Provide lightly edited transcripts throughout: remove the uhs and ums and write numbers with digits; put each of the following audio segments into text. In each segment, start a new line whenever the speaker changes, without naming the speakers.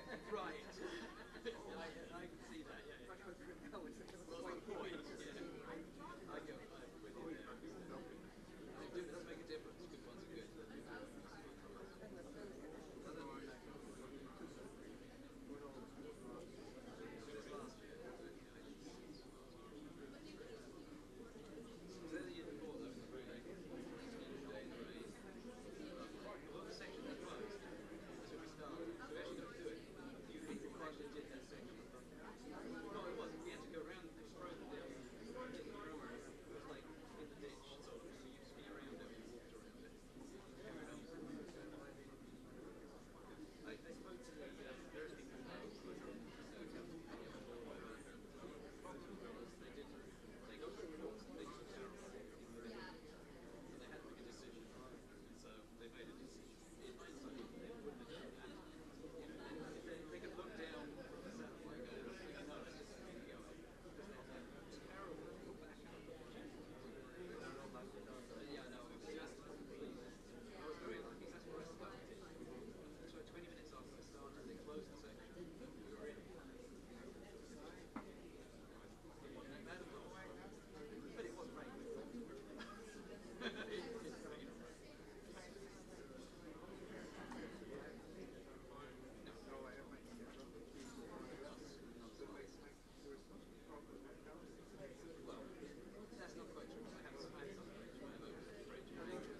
Right. I can see that. Yeah. Yeah. Well, that's the point. Yeah. I go. I'm with you there. It does make a difference. Good ones are good. This last year. So the year before that was very late. Days rain. Well, the section that closed. That's when we started. So we actually got to do it. A few people actually did that section. No, it wasn't. We had to go around and throw them down. It was like in the ditch, sort of. So you spin around it, you walked around it. Carried on. I spoke to the various people who they got the reports and things were terrible. And they had to make a decision. So they made a decision. In hindsight, they wouldn't have done that. If they could look down from the satellite and go, no, let's just keep going. Terrible. Yeah, no, it was just complete. I was very lucky. That's where I started. So 20 minutes after I started, they closed the section. We were in. It wasn't that bad at all. But it was raining. It's raining. Well, that's not quite true. I have some fridge. I have a fridge.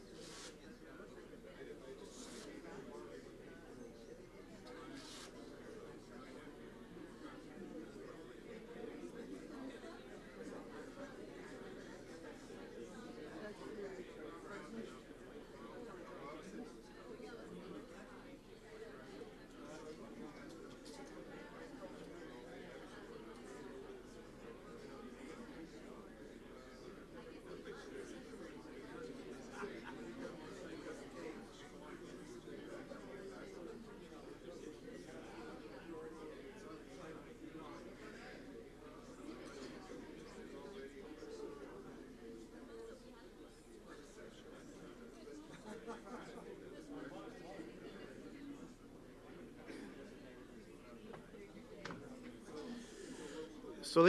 So,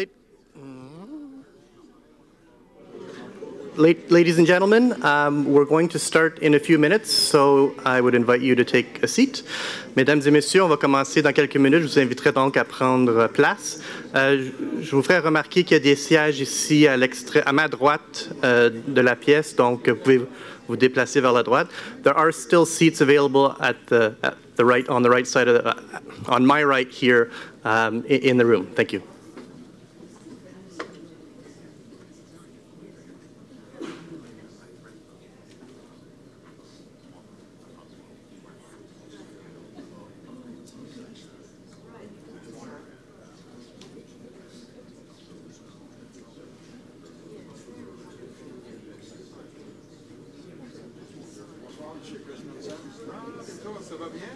ladies and gentlemen, we're going to start in a few minutes, so I would invite you to take a seat. Mesdames et messieurs, on va commencer dans quelques minutes. Je vous inviterai donc à prendre place. Je vous ferai remarquer qu'il y a des sièges ici à ma droite de la pièce, donc vous pouvez vous déplacer vers la droite. There are still seats available at the right, on the right side of on my right here in the room. Thank you.
Ça va bien?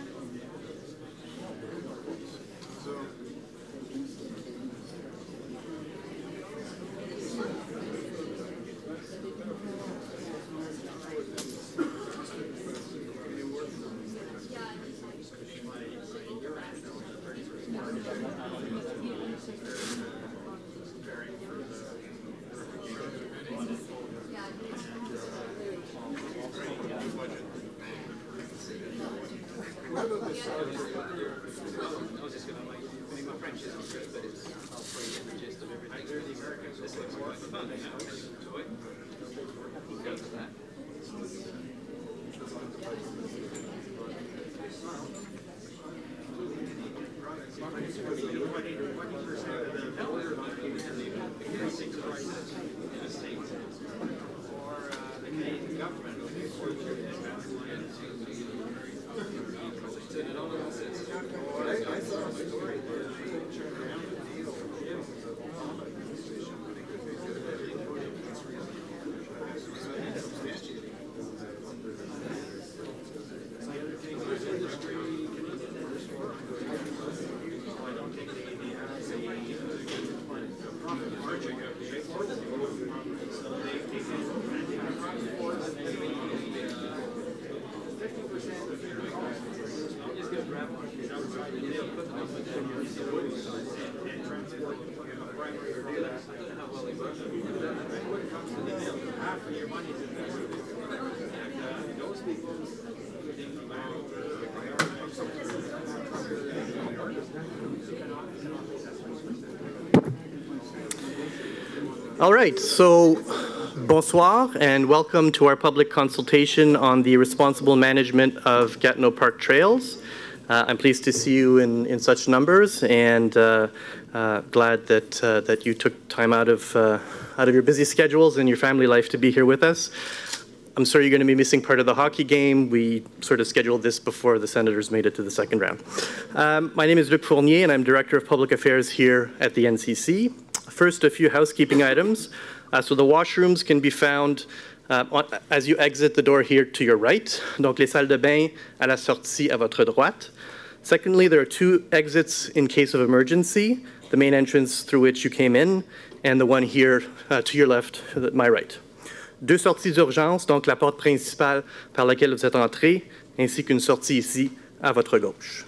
All right, so bonsoir and welcome to our public consultation on the responsible management of Gatineau Park trails. I'm pleased to see you in such numbers and glad that you took time out of your busy schedules and your family life to be here with us. I'm sorry you're going to be missing part of the hockey game. We sort of scheduled this before the Senators made it to the second round. My name is Luc Fournier and I'm Director of Public Affairs here at the NCC. First, a few housekeeping items. So the washrooms can be found as you exit the door here to your right. Donc les salles de bain à la sortie à votre droite. Secondly, there are two exits in case of emergency. The main entrance through which you came in and the one here to your left, my right. Deux sorties d'urgence, donc la porte principale par laquelle vous êtes entré, ainsi qu'une sortie ici à votre gauche.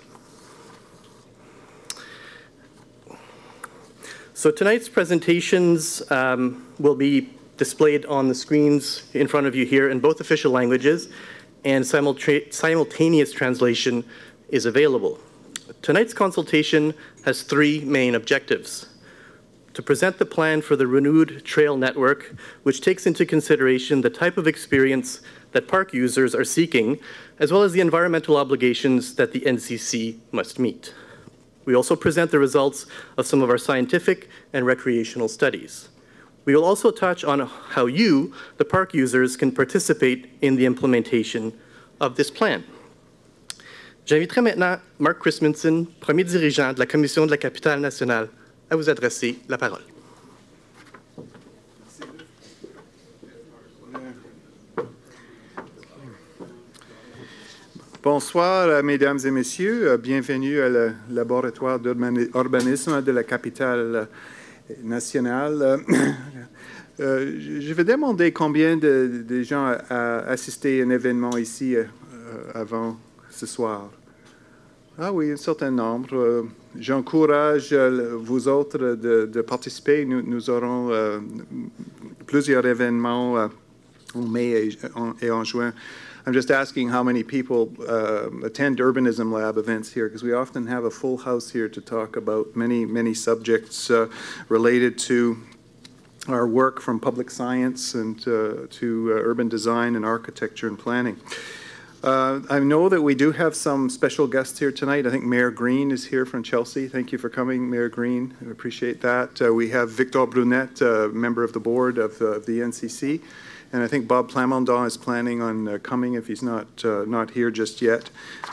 So tonight's presentations will be displayed on the screens in front of you here in both official languages, and simultaneous translation is available. Tonight's consultation has three main objectives. To present the plan for the renewed trail network, which takes into consideration the type of experience that park users are seeking, as well as the environmental obligations that the NCC must meet. We also present the results of some of our scientific and recreational studies. We will also touch on how you, the park users, can participate in the implementation of this plan. J'inviterai maintenant Mark Christmanson, premier dirigeant de la Commission de la Capitale nationale, à vous adresser la parole.
Bonsoir, mesdames et messieurs. Bienvenue à le laboratoire d'urbanisme de la capitale nationale. Je vais demander combien de gens ont assisté à un événement ici avant ce soir. Ah oui, un certain nombre. J'encourage vous autres de participer. Nous aurons plusieurs événements en mai et en juin. I'm just asking how many people attend Urbanism Lab events here, because we often have a full house here to talk about many subjects related to our work from public science and to urban design and architecture and planning. I know that we do have some special guests here tonight. I think Mayor Green is here from Chelsea. Thank you for coming, Mayor Green. I appreciate that. We have Victor Brunet, member of the board of the NCC. And I think Bob Plamondon is planning on coming if he's not here just yet.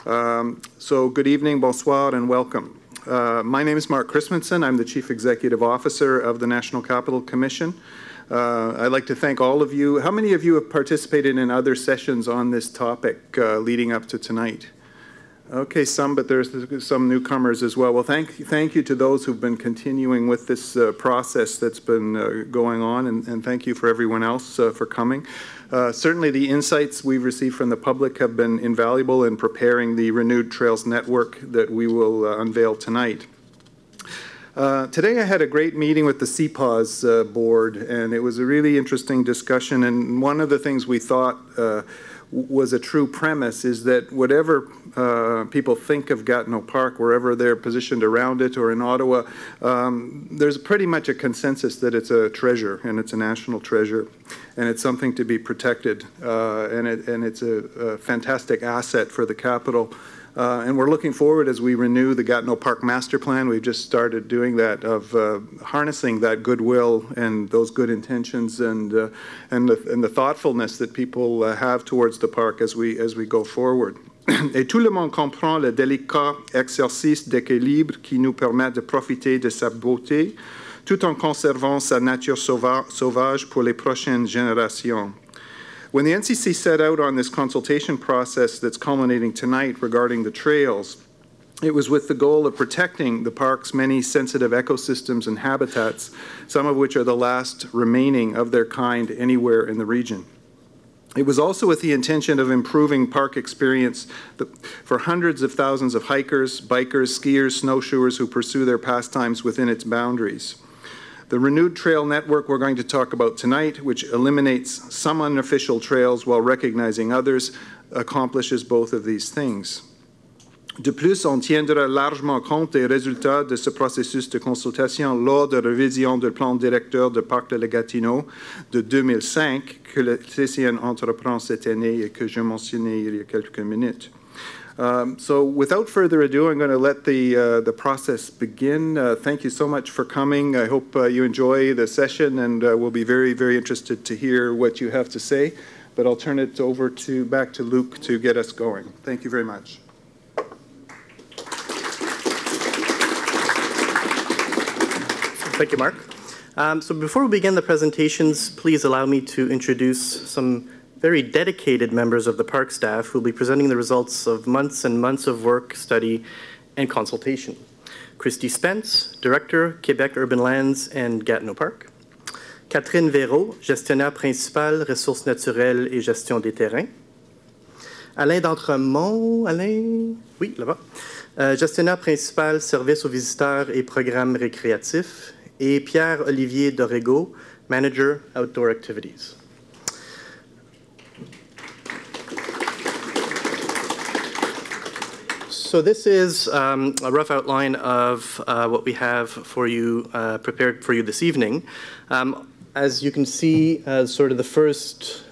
So good evening, bonsoir, and welcome. My name is Mark Christmanson. I'm the Chief Executive Officer of the National Capital Commission. I'd like to thank all of you. How many of you have participated in other sessions on this topic leading up to tonight? Okay, some, but there's some newcomers as well. Well, thank you to those who've been continuing with this process that's been going on, and thank you for everyone else for coming. Certainly the insights we've received from the public have been invaluable in preparing the renewed Trails Network that we will unveil tonight. Today I had a great meeting with the CPAWS board, and it was a really interesting discussion, and one of the things we thought was a true premise is that whatever people think of Gatineau Park, wherever they're positioned around it or in Ottawa, there's pretty much a consensus that it's a treasure, and it's a national treasure, and it's something to be protected, and it's a fantastic asset for the capital. And we're looking forward as we renew the Gatineau Park Master Plan. We've just started doing that, of harnessing that goodwill and those good intentions and the thoughtfulness that people have towards the park as we go forward. Et tout le monde comprend le délicat exercice d'équilibre qui nous permet de profiter de sa beauté tout en conservant sa nature sauvage pour les prochaines générations. When the NCC set out on this consultation process that's culminating tonight regarding the trails, it was with the goal of protecting the park's many sensitive ecosystems and habitats, some of which are the last remaining of their kind anywhere in the region. It was also with the intention of improving park experience for hundreds of thousands of hikers, bikers, skiers, snowshoers who pursue their pastimes within its boundaries. The renewed trail network we're going to talk about tonight, which eliminates some unofficial trails while recognizing others, accomplishes both of these things. De plus, on tiendra largement compte des résultats de ce processus de consultation lors de révision du plan directeur du Parc de la Gatineau de 2005 que le TCN entreprend cette année et que je mentionnais il y a quelques minutes. So without further ado, I'm going to let the process begin. Thank you so much for coming. I hope you enjoy the session, and we'll be very, very interested to hear what you have to say. But I'll turn it over back to Luc to get us going. Thank you very much.
Thank you, Mark. So before we begin the presentations, please allow me to introduce some very dedicated members of the park staff who will be presenting the results of months and months of work, study, and consultation. Christy Spence, Director, Quebec Urban Lands and Gatineau Park. Catherine Véraud, Gestionnaire principal, Ressources naturelles et gestion des terrains. Alain d'Entremont, Alain, oui, là-bas. Gestionnaire principal, Services aux visiteurs et programmes récréatifs. Et Pierre-Olivier Dorego, Manager, Outdoor Activities. So this is a rough outline of what we have for you, prepared for you this evening. As you can see, sort of the first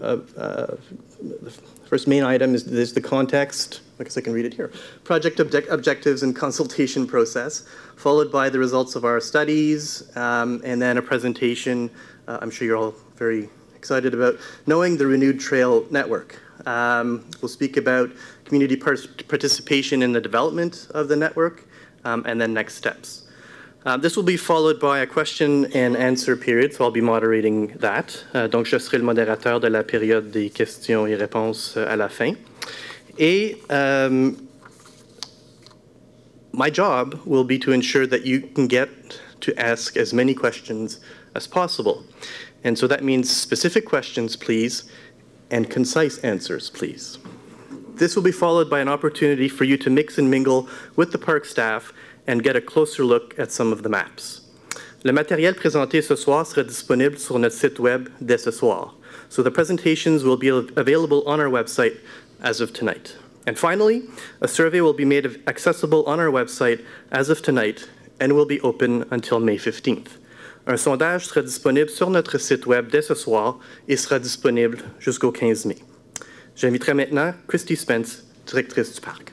main item is the context. I guess I can read it here. Project objectives and consultation process, followed by the results of our studies, and then a presentation I'm sure you're all very excited about, knowing the renewed trail network. We'll speak about community participation in the development of the network, and then next steps. This will be followed by a question and answer period, so I'll be moderating that. Donc, je serai le modérateur de la période des questions et réponses à la fin. Et my job will be to ensure that you can get to ask as many questions as possible. And so that means specific questions, please, and concise answers, please. This will be followed by an opportunity for you to mix and mingle with the park staff and get a closer look at some of the maps. Le matériel présenté ce soir sera disponible sur notre site web dès ce soir. So the presentations will be available on our website as of tonight. And finally, a survey will be made accessible on our website as of tonight and will be open until May 15th. Un sondage sera disponible sur notre site web dès ce soir et sera disponible jusqu'au 15 mai. J'inviterai maintenant Christy Spence, directrice du parc.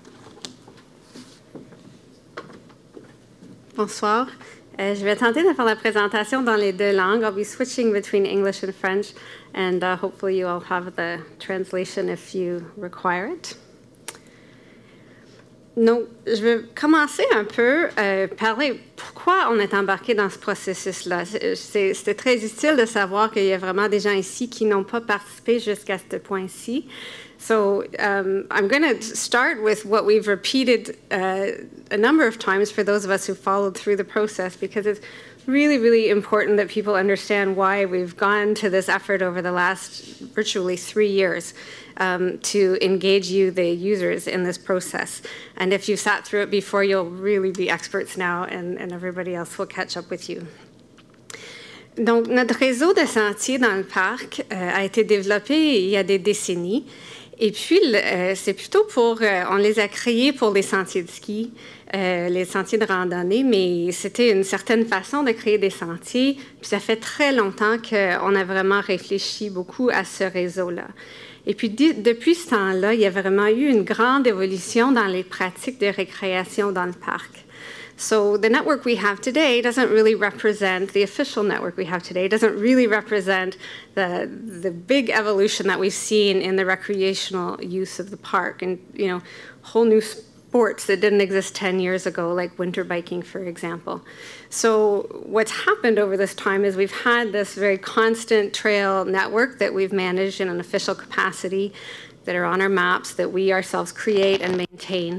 Bonsoir. Je vais tenter de faire la présentation dans les deux langues. I'll be switching between English and French, and hopefully you all have the translation if you require it. Donc, je vais commencer un peu parler pourquoi on est embarqué dans ce processus-là. C'était très utile de savoir qu'il y a vraiment des gens ici qui n'ont pas participé jusqu'à ce point-ci. So I'm going to start with what we've repeated a number of times for those of us who followed through the process, because it's really, really important that people understand why we've gone to this effort over the last virtually 3 years to engage you, the users, in this process. And if you've sat through it before, you'll really be experts now, and everybody else will catch up with you. Donc, notre réseau de sentiers dans le parc a été développé il y a des décennies. Et puis, c'est plutôt on les a créés pour les sentiers de ski, les sentiers de randonnée, mais c'était une certaine façon de créer des sentiers. Puis ça fait très longtemps qu'on a vraiment réfléchi beaucoup à ce réseau-là. Et puis, depuis ce temps-là, il y a vraiment eu une grande évolution dans les pratiques de récréation dans le parc. So the network we have today doesn't really represent, the official network we have today doesn't really represent the big evolution that we've seen in the recreational use of the park, and, you know, whole new sports that didn't exist 10 years ago, like winter biking, for example. So what's happened over this time is we've had this very constant trail network that we've managed in an official capacity, that are on our maps, that we ourselves create and maintain.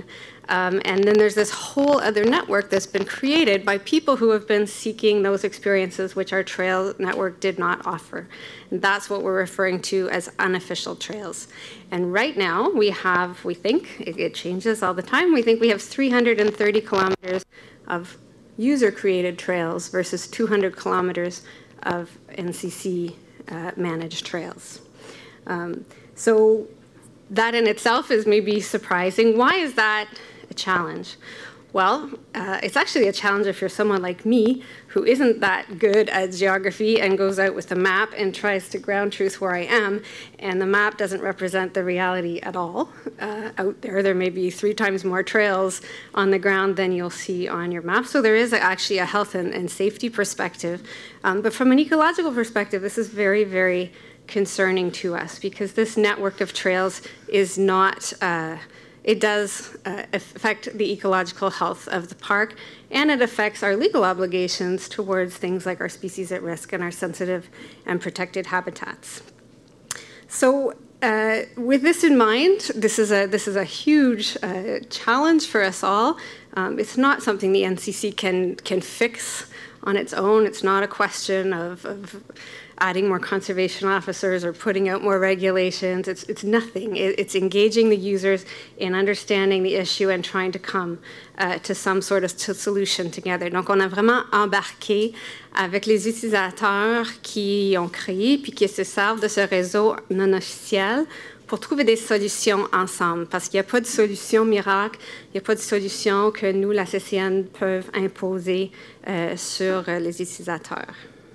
And then there's this whole other network that's been created by people who have been seeking those experiences which our trail network did not offer. And that's what we're referring to as unofficial trails. And right now we think, it changes all the time, we think we have 330 kilometers of user-created trails versus 200 kilometers of NCC managed trails. So that in itself is maybe surprising. Why is that a challenge? Well, it's actually a challenge if you're someone like me who isn't that good at geography and goes out with a map and tries to ground truth where I am, and the map doesn't represent the reality at all. Out there, there may be 3 times more trails on the ground than you'll see on your map. So there is actually a health and safety perspective. But from an ecological perspective, this is very, very concerning to us because this network of trails is not, it does affect the ecological health of the park, and it affects our legal obligations towards things like our species at risk and our sensitive and protected habitats. So with this in mind, this is a huge challenge for us all. It's not something the NCC can fix on its own. It's not a question of adding more conservation officers or putting out more regulations. It's nothing. It's engaging the users in understanding the issue and trying to come to some sort of solution together. Donc, on a vraiment embarqué avec les utilisateurs qui ont créé puis qui se servent de ce réseau non officiel pour trouver des solutions ensemble, parce qu'il n'y a pas de solution miracle, il n'y a pas de solution que nous, la CCN, peuvent imposer sur les utilisateurs.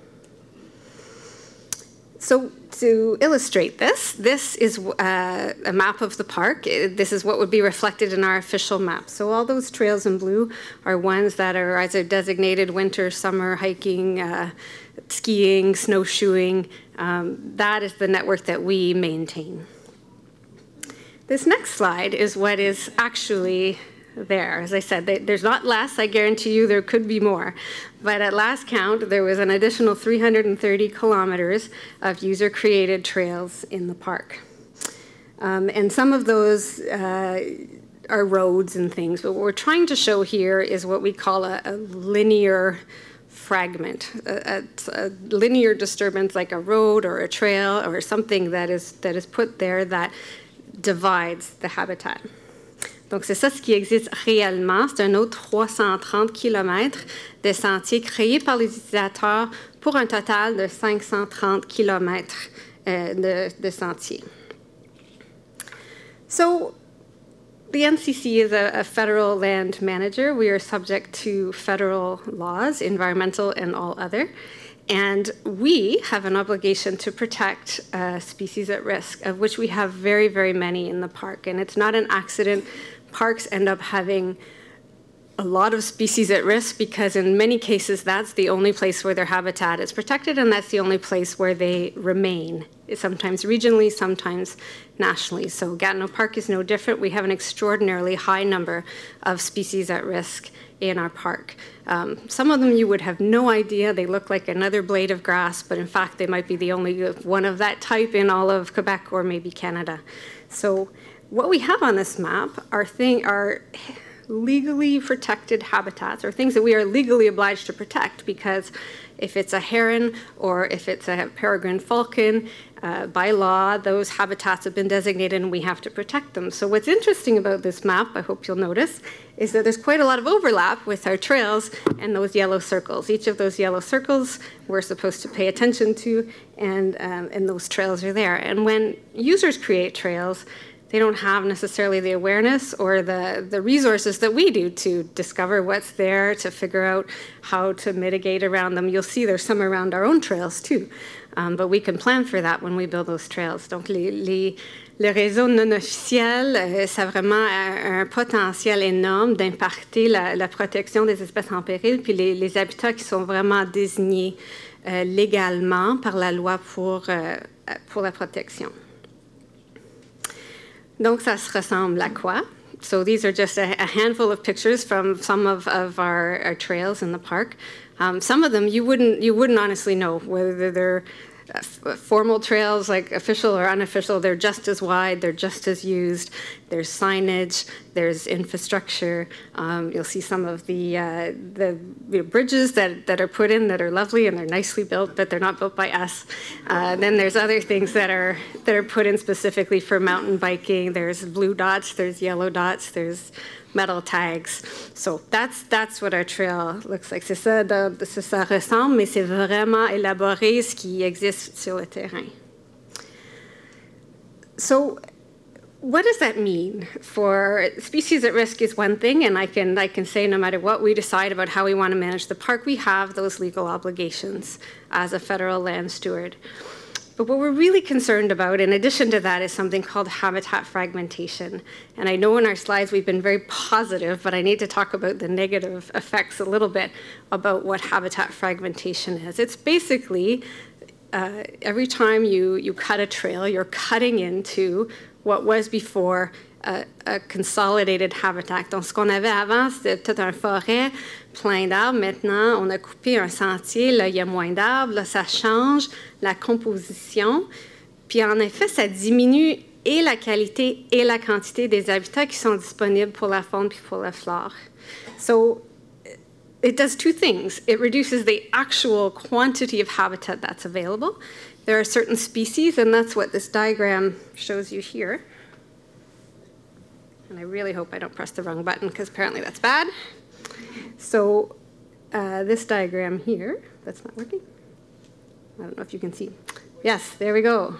So to illustrate this is a map of the park. This is what would be reflected in our official map. So all those trails in blue are ones that are either designated winter, summer, hiking, skiing, snowshoeing. That is the network that we maintain. This next slide is what is actually there. As I said, there's not less. I guarantee you there could be more. But at last count, there was an additional 330 kilometers of user-created trails in the park. And some of those are roads and things. But what we're trying to show here is what we call a linear fragment, a linear disturbance like a road or a trail or something that is put there that divides the habitat. Donc, c'est ça ce qui existe réellement. C'est un autre 330 km de sentiers créés par les utilisateurs pour un total de 530 km de sentiers. So, the NCC is a federal land manager. We are subject to federal laws, environmental and all other. And we have an obligation to protect species at risk, of which we have very, very many in the park. And it's not an accident. Parks end up having a lot of species at risk because in many cases that's the only place where their habitat is protected and that's the only place where they remain, sometimes regionally, sometimes nationally. So Gatineau Park is no different. We have an extraordinarily high number of species at risk in our park. Some of them you would have no idea. They look like another blade of grass, but in fact they might be the only one of that type in all of Quebec or maybe Canada. So what we have on this map are legally protected habitats, or things that we are legally obliged to protect, because if it's a heron or if it's a peregrine falcon, by law, those habitats have been designated and we have to protect them. So what's interesting about this map, I hope you'll notice, is that there's quite a lot of overlap with our trails and those yellow circles. Each of those yellow circles we're supposed to pay attention to, and those trails are there. And when users create trails, they don't have necessarily the awareness or the resources that we do to discover what's there, to figure out how to mitigate around them. You'll see there's some around our own trails too, but we can plan for that when we build those trails. Donc le réseau non officiel, ça a vraiment un potentiel énorme d'impacter la protection des espèces en péril, puis les habitats qui sont vraiment désignés légalement par la loi pour la protection. Donc, ça se ressemble à quoi? So these are just a handful of pictures from some of our trails in the park. Some of them you wouldn't honestly know whether they're formal trails, like official or unofficial, they're just as wide, they're just as used. There's signage, there's infrastructure. You'll see some of the bridges that are put in that are lovely and they're nicely built, but they're not built by us. Then there's other things that are put in specifically for mountain biking. There's blue dots, there's yellow dots, there's metal tags. So that's what our trail looks like. C'est ça, ça ressemble, mais c'est vraiment élaboré ce qui existe sur le terrain. So what does that mean? For species at risk is one thing, and I can say no matter what we decide about how we want to manage the park, we have those legal obligations as a federal land steward. But what we're really concerned about, in addition to that, is something called habitat fragmentation. And I know in our slides we've been very positive, but I need to talk about the negative effects a little bit about what habitat fragmentation is. It's basically every time you cut a trail, you're cutting into what was before a consolidated habitat. Donc, ce qu'on avait avant, c'était toute une forêt, plein d'arbres. Maintenant, on a coupé un sentier, là, il y a moins d'arbres, là, ça change la composition. Puis, en effet, ça diminue et la qualité et la quantité des habitats qui sont disponibles pour la faune puis pour la flore. So, it does two things. It reduces the actual quantity of habitat that's available. There are certain species, and that's what this diagram shows you here. And I really hope I don't press the wrong button because apparently that's bad. So this diagram here, that's not working. I don't know if you can see. Yes, there we go.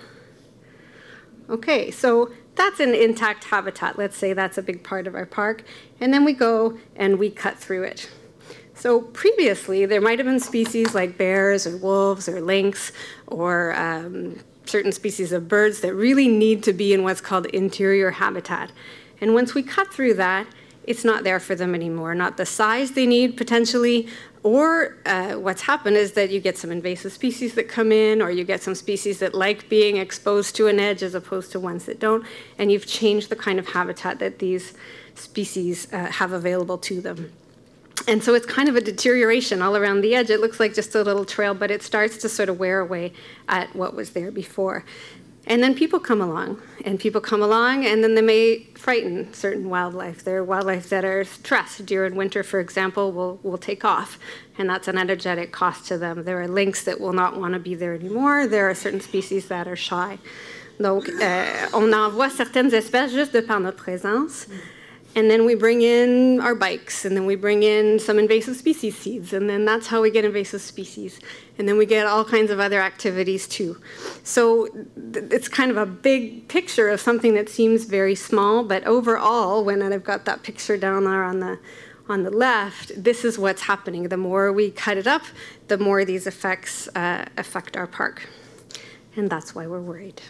Okay, so that's an intact habitat. Let's say that's a big part of our park. And then we go and we cut through it. So previously, there might have been species like bears or wolves or lynx or certain species of birds that really need to be in what's called interior habitat. And once we cut through that, it's not there for them anymore, not the size they need potentially, or what's happened is that you get some invasive species that come in, or you get some species that like being exposed to an edge as opposed to ones that don't, and you've changed the kind of habitat that these species have available to them. And so it's kind of a deterioration all around the edge. It looks like just a little trail, but it starts to sort of wear away at what was there before. And then people come along, and then they may frighten certain wildlife. There are wildlife that are stressed. Deer in winter, for example, will take off, and that's an energetic cost to them. There are lynx that will not want to be there anymore. There are certain species that are shy. Donc, on envoie certaines espèces juste de par notre présence. And then we bring in our bikes, and then we bring in some invasive species seeds, and then that's how we get invasive species. And then we get all kinds of other activities too. So it's kind of a big picture of something that seems very small, but overall, when I've got that picture down there on the left, this is what's happening. The more we cut it up, the more these effects affect our park. And that's why we're worried.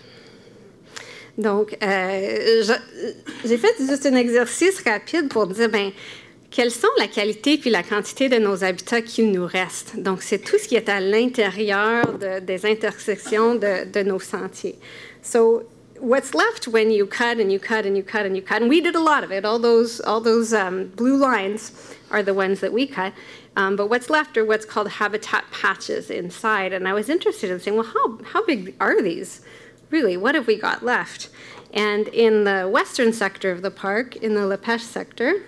Donc, j'ai fait juste un exercice rapide pour dire, quelles sont la qualité puis la quantité de nos habitats qu'il nous reste. Donc, c'est tout ce qui est à l'intérieur des intersections de nos sentiers. So, what's left when you cut and you cut and you cut and you cut, and we did a lot of it. All those blue lines are the ones that we cut. But what's left are what's called habitat patches inside. And I was interested in saying, well, how big are these? Really, what have we got left? And in the western sector of the park, in the La Pêche sector,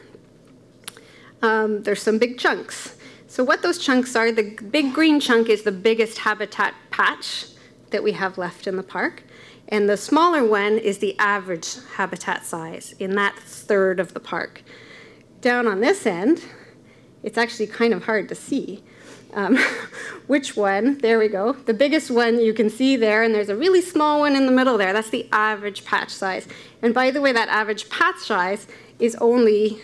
there's some big chunks. So what those chunks are, the big green chunk is the biggest habitat patch that we have left in the park. And the smaller one is the average habitat size in that third of the park. Down on this end, it's actually kind of hard to see. Which one? There we go. The biggest one you can see there, and there's a really small one in the middle there. That's the average patch size. And by the way, that average patch size is only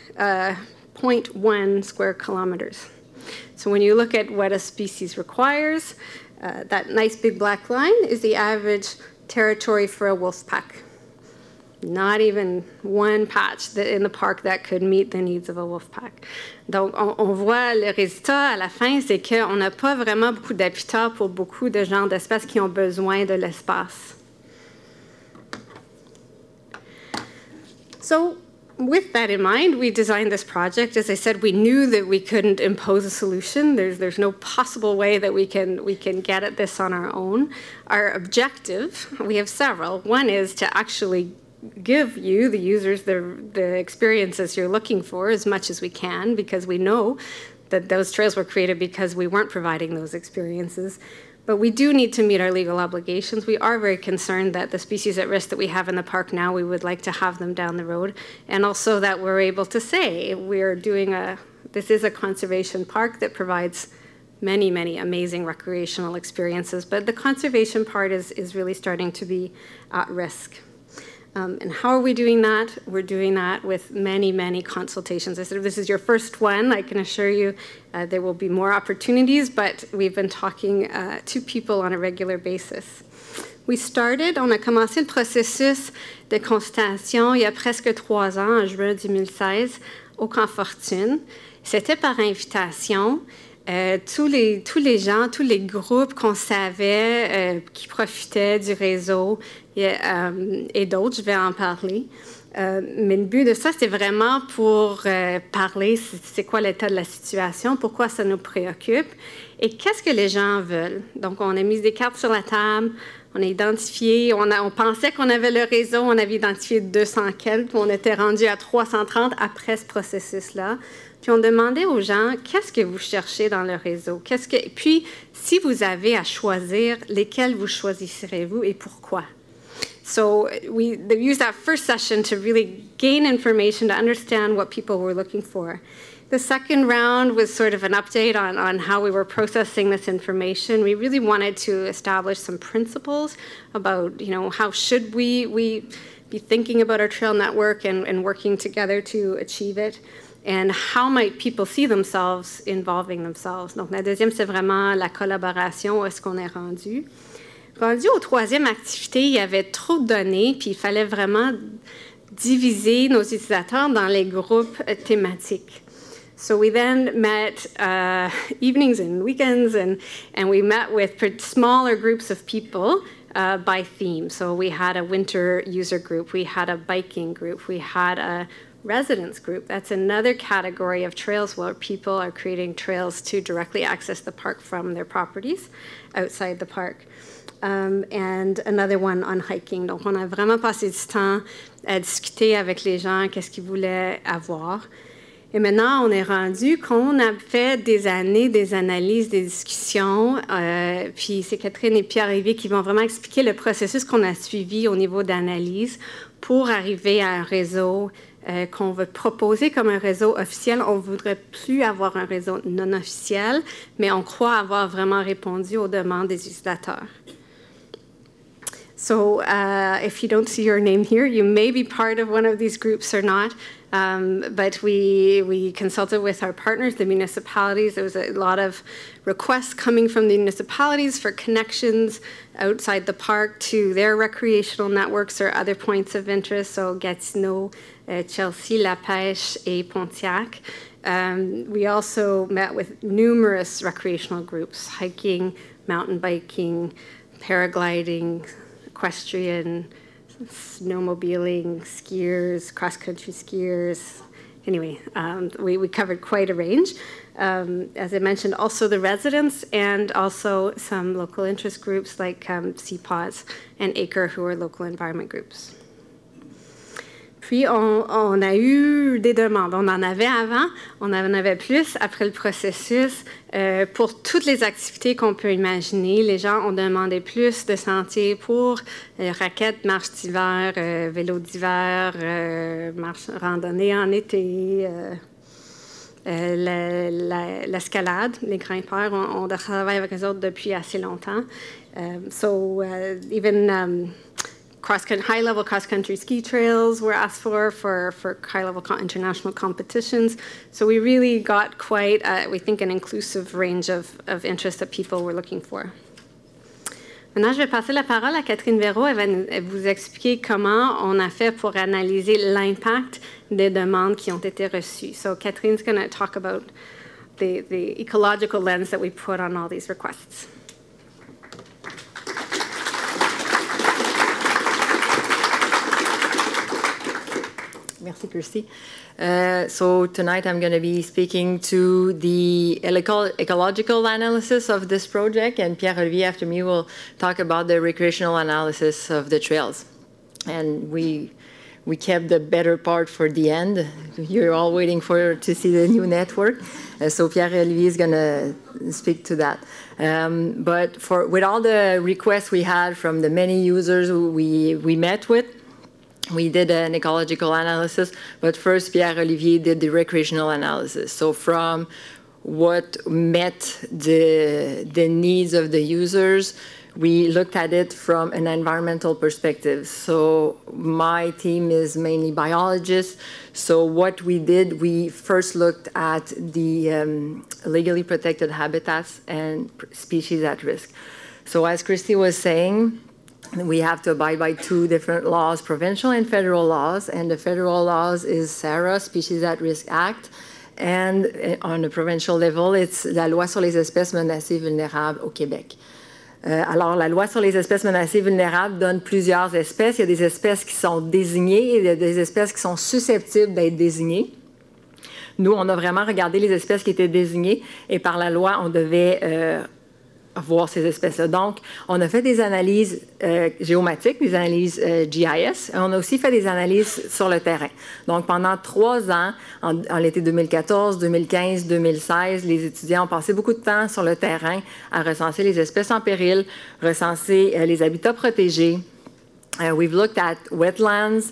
0.1 square kilometers. So when you look at what a species requires, that nice big black line is the average territory for a wolf pack. Not even one patch in the park that could meet the needs of a wolf pack. Donc, on voit le résultat à la fin, c'est qu'on n'a pas vraiment beaucoup d'habitats pour beaucoup de genres d'espèces qui ont besoin de l'espace. So, with that in mind, we designed this project. As I said, we knew that we couldn't impose a solution. There's no possible way that we can get at this on our own. Our objective, we have several. One is to actually give you, the users, the experiences you're looking for as much as we can, because we know that those trails were created because we weren't providing those experiences. But we do need to meet our legal obligations. We are very concerned that the species at risk that we have in the park now, we would like to have them down the road. And also that we're able to say we're doing this is a conservation park that provides many, many amazing recreational experiences. But the conservation part is really starting to be at risk. And how are we doing that? We're doing that with many, many consultations. I said, if this is your first one, I can assure you there will be more opportunities, but we've been talking to people on a regular basis. On a commencé le processus de consultation il y a presque 3 ans, en juin 2016, au Camp Fortune. C'était par invitation. Tous les gens, tous les groupes qu'on savait qui profitaient du réseau et d'autres, je vais en parler. Mais le but de ça, c'est vraiment pour parler c'est quoi l'état de la situation, pourquoi ça nous préoccupe et qu'est-ce que les gens veulent. Donc, on a mis des cartes sur la table, on a identifié, on pensait qu'on avait le réseau, on avait identifié 200 quelques, on était rendu à 330 après ce processus-là. Puis on demandait aux gens, qu'est-ce que vous cherchez dans le réseau? Puis, si vous avez à choisir, lesquels vous choisirez-vous et pourquoi? So we used that first session to really gain information, to understand what people were looking for. The second round was sort of an update on how we were processing this information. We really wanted to establish some principles about, how should we be thinking about our trail network and working together to achieve it. And how might people see themselves involving themselves? Donc, la deuxième, c'est vraiment la collaboration, où est-ce qu'on est rendu. Rendu aux troisième activité, il y avait trop de données, puis il fallait vraiment diviser nos utilisateurs dans les groupes thématiques. So we then met evenings and weekends, and we met with smaller groups of people by theme. So we had a winter user group, we had a biking group, we had a residence group. That's another category of trails where people are creating trails to directly access the park from their properties outside the park. And another one on hiking. Donc, on a vraiment passé du temps à discuter avec les gens, qu'est-ce qu'ils voulaient avoir. Et maintenant, on est rendu qu'on a fait des années, des analyses, des discussions. Puis c'est Catherine et Pierre-Olivier qui vont vraiment expliquer le processus qu'on a suivi au niveau d'analyse pour arriver à un réseau qu'on veut proposer comme un réseau officiel. On ne voudrait plus avoir un réseau non officiel, mais on croit avoir vraiment répondu aux demandes des utilisateurs. So if you don't see your name here, you may be part of one of these groups or not. But we consulted with our partners, the municipalities. There was a lot of requests coming from the municipalities for connections outside the park to their recreational networks or other points of interest. So Gatineau, Chelsea, La Pêche, et Pontiac. We also met with numerous recreational groups, hiking, mountain biking, paragliding, equestrian, snowmobiling, skiers, cross-country skiers. Anyway, we covered quite a range. As I mentioned, also the residents and also some local interest groups like CPAWS and ACRE, who are local environment groups. Puis, on a eu des demandes. On en avait avant, on en avait plus après le processus. Pour toutes les activités qu'on peut imaginer, les gens ont demandé plus de sentiers pour raquettes, marche d'hiver, vélo d'hiver, randonnée en été, l'escalade. Les grimpeurs, on travaille avec eux autres depuis assez longtemps. Even high-level cross-country ski trails were asked for high-level international competitions. So we really got quite, we think, an inclusive range of interests that people were looking for. Maintenant, je vais passer la parole à Catherine Véraud. Elle va vous expliquer comment on a fait pour analyser l'impact des demandes qui ont été reçues. So Catherine's going to talk about the ecological lens that we put on all these requests.
Merci, Kirsty. So tonight I'm going to be speaking to the ecological analysis of this project, and Pierre-Olivier after me will talk about the recreational analysis of the trails. And we kept the better part for the end. You're all waiting to see the new network. So Pierre-Olivier is going to speak to that. But with all the requests we had from the many users we met with, we did an ecological analysis, but first Pierre-Olivier did the recreational analysis. So from what met the needs of the users, we looked at it from an environmental perspective. So my team is mainly biologists. So what we did, we first looked at the legally protected habitats and species at risk. So as Christy was saying, we have to abide by two different laws, provincial and federal laws. And the federal laws is SARA, Species at Risk Act. And on the provincial level, it's la loi sur les espèces menacées vulnérables au Québec. Alors, la loi sur les espèces menacées vulnérables donne plusieurs espèces. Il y a des espèces qui sont désignées et il y a des espèces qui sont susceptibles d'être désignées. Nous, on a vraiment regardé les espèces qui étaient désignées et par la loi, on devait voir ces espèces-là. Donc, on a fait des analyses géomatiques, des analyses GIS, et on a aussi fait des analyses sur le terrain. Donc, pendant 3 ans, en l'été 2014, 2015, 2016, les étudiants ont passé beaucoup de temps sur le terrain à recenser les espèces en péril, recenser les habitats protégés. We've looked at wetlands,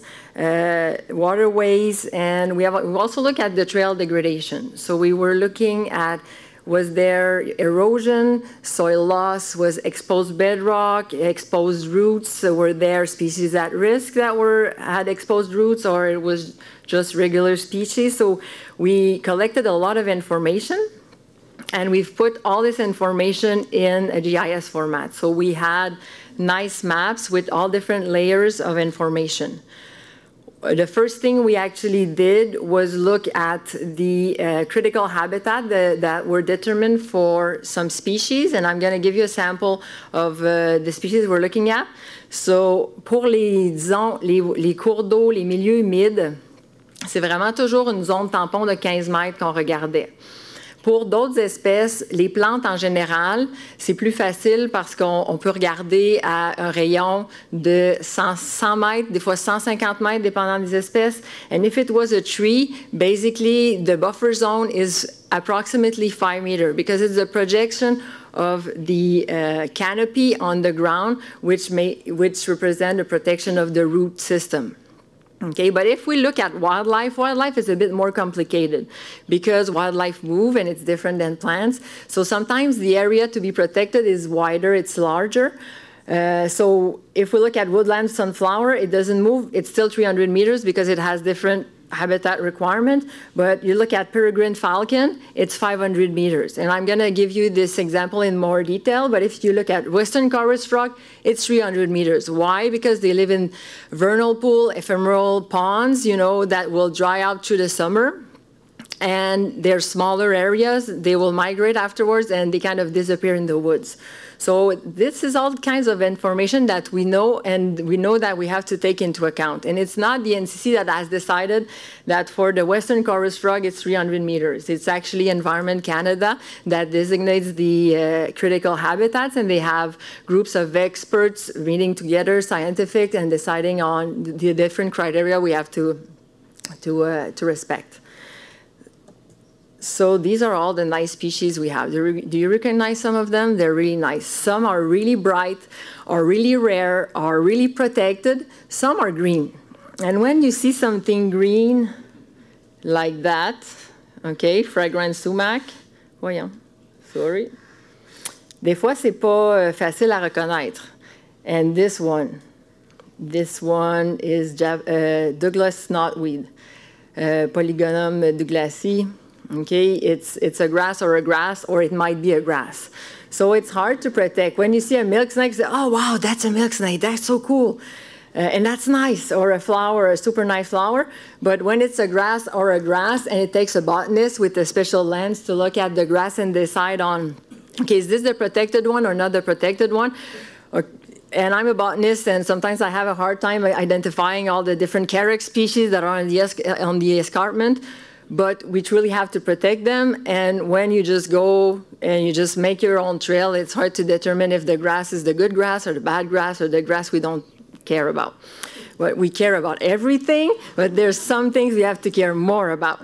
waterways, and we've also looked at the trail degradation. So we were looking at was there erosion, soil loss, was exposed bedrock, exposed roots, were there species at risk that had exposed roots, or it was just regular species? So we collected a lot of information, and we've put all this information in a GIS format. So we had nice maps with all different layers of information. The first thing we actually did was look at the critical habitat that were determined for some species, and I'm going to give you a sample of the species we're looking at. So, pour disons, les cours d'eau, les milieux humides, c'est vraiment toujours une zone tampon de 15 mètres qu'on regardait. Pour d'autres espèces, les plantes en général, c'est plus facile parce qu'on peut regarder à un rayon de 100 mètres, des fois 150 mètres, dépendant des espèces. And if it was a tree, basically the buffer zone is approximately 5 meters because it's a projection of the canopy on the ground, which represent the protection of the root system. Okay, but if we look at wildlife is a bit more complicated because wildlife move and it's different than plants. So sometimes the area to be protected is wider, it's larger. So if we look at woodland sunflower, it doesn't move. It's still 300 meters because it has different habitat requirement. But you look at peregrine falcon, it's 500 meters. And I'm going to give you this example in more detail. But if you look at western chorus frog, it's 300 meters. Why? Because they live in vernal pool, ephemeral ponds, that will dry out through the summer. And they're smaller areas. They will migrate afterwards, and they kind of disappear in the woods. So this is all kinds of information that we know, and we know that we have to take into account. And it's not the NCC that has decided that for the western chorus frog, it's 300 meters. It's actually Environment Canada that designates the critical habitats, and they have groups of experts meeting together, scientific, and deciding on the different criteria we have to respect. So these are all the nice species we have. Do you recognize some of them? They're really nice. Some are really bright, or really rare, or really protected. Some are green. And when you see something green like that, okay, fragrant sumac, voyons, sorry. Des fois, c'est pas facile à reconnaître. And this one is Douglas knotweed, Polygonum douglasii. Okay, it's a grass, or it might be a grass. So it's hard to protect. When you see a milk snake, you say, oh, wow, that's a milk snake. That's so cool. And that's nice, or a flower, a super nice flower. But when it's a grass, and it takes a botanist with a special lens to look at the grass and decide on, okay, is this the protected one or not the protected one? And I'm a botanist, and sometimes I have a hard time identifying all the different carex species that are on the escarpment, but we truly have to protect them. And when you just go and you just make your own trail, it's hard to determine if the grass is the good grass or the bad grass or the grass we don't care about. But we care about everything, but there's some things we have to care more about.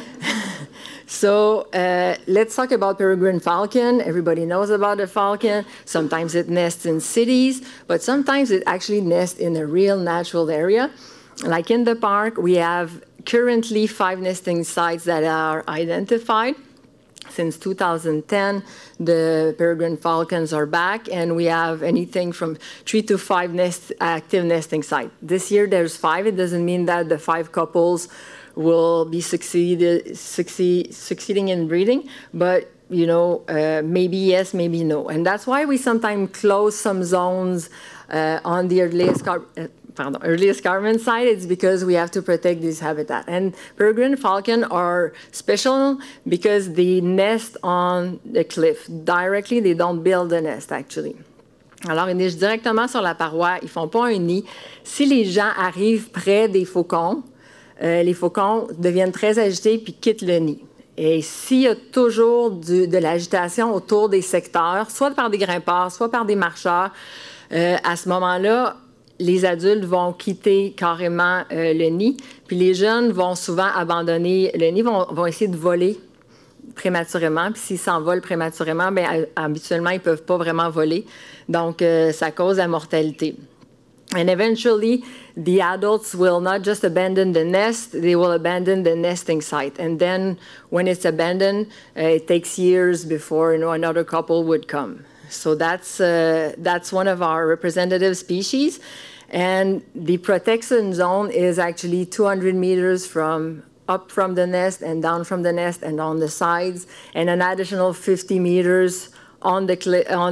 So let's talk about peregrine falcon. Everybody knows about the falcon. Sometimes it nests in cities, but sometimes it actually nests in a real natural area. Like in the park, we have currently 5 nesting sites that are identified. Since 2010, the peregrine falcons are back, and we have anything from 3 to 5 active nesting sites. This year, there's 5. It doesn't mean that the 5 couples will be succeeding in breeding, but maybe yes, maybe no. And that's why we sometimes close some zones on the early escarpment side. It's because we have to protect this habitat. And peregrine falcon are special because they nest on the cliff directly. They don't build a nest, actually. Alors, ils nichent directement sur la paroi. Ils ne font pas un nid. Si les gens arrivent près des faucons, les faucons deviennent très agités puis quittent le nid. Et s'il y a toujours de l'agitation autour des secteurs, soit par des grimpeurs, soit par des marcheurs, à ce moment-là, les adultes vont quitter carrément le nid, puis les jeunes vont souvent abandonner le nid, vont essayer de voler prématurément, puis s'ils s'envolent prématurément, bien, habituellement, ils ne peuvent pas vraiment voler. Donc, ça cause la mortalité. And eventually, the adults will not just abandon the nest, they will abandon the nesting site. And then when it's abandoned, it takes years before another couple would come. So that's one of our representative species. And the protection zone is actually 200 meters up from the nest and down from the nest and on the sides, and an additional 50 meters on the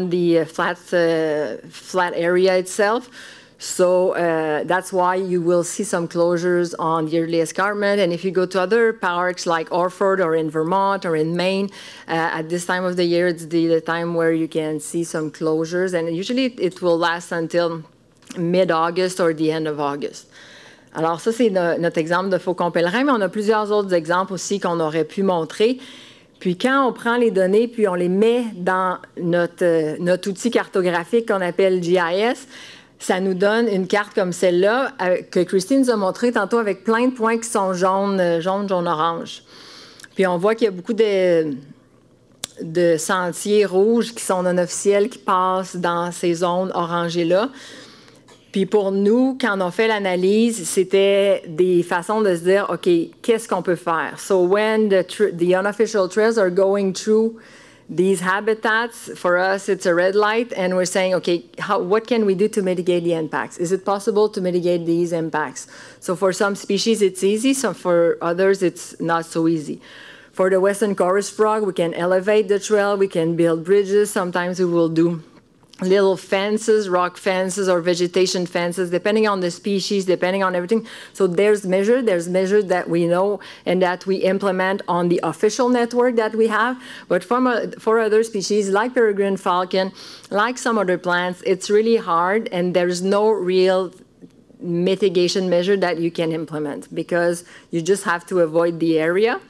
flat area itself. So that's why you will see some closures on the early escarpment. And if you go to other parks like Orford or in Vermont or in Maine, at this time of the year, it's the time where you can see some closures. And usually it will last until mid-August or the end of August. Alors ça, c'est notre exemple de faucon pèlerin, mais on a plusieurs autres exemples aussi qu'on aurait pu montrer. Puis quand on prend les données, puis on les met dans notre outil cartographique qu'on appelle GIS, ça nous donne une carte comme celle-là que Christine nous a montrée tantôt avec plein de points qui sont jaune, orange. Puis on voit qu'il y a beaucoup de sentiers rouges qui sont non officiels qui passent dans ces zones orangées-là. Puis pour nous, quand on fait l'analyse, c'était des façons de se dire, OK, qu'est-ce qu'on peut faire? So when the unofficial trails are going through these habitats, for us, it's a red light, and we're saying, okay, what can we do to mitigate the impacts? Is it possible to mitigate these impacts? So for some species, it's easy. So for others, it's not so easy. For the western chorus frog, we can elevate the trail. We can build bridges. Sometimes we will do little fences, rock fences or vegetation fences, depending on the species, depending on everything. So there's measures that we know and that we implement on the official network that we have. But for other species like peregrine falcon, like some other plants, it's really hard, and there's no real mitigation measure that you can implement because you just have to avoid the area.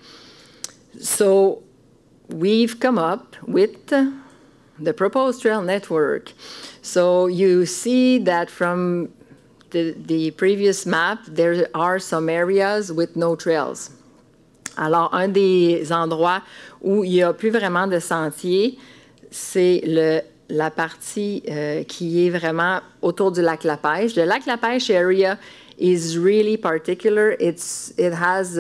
So we've come up with the proposed trail network. So you see that from the previous map, there are some areas with no trails. Alors, un des endroits où il n'y a plus vraiment de sentiers, c'est la partie qui est vraiment autour du lac La Pêche. The Lac La Pêche area is really particular. It has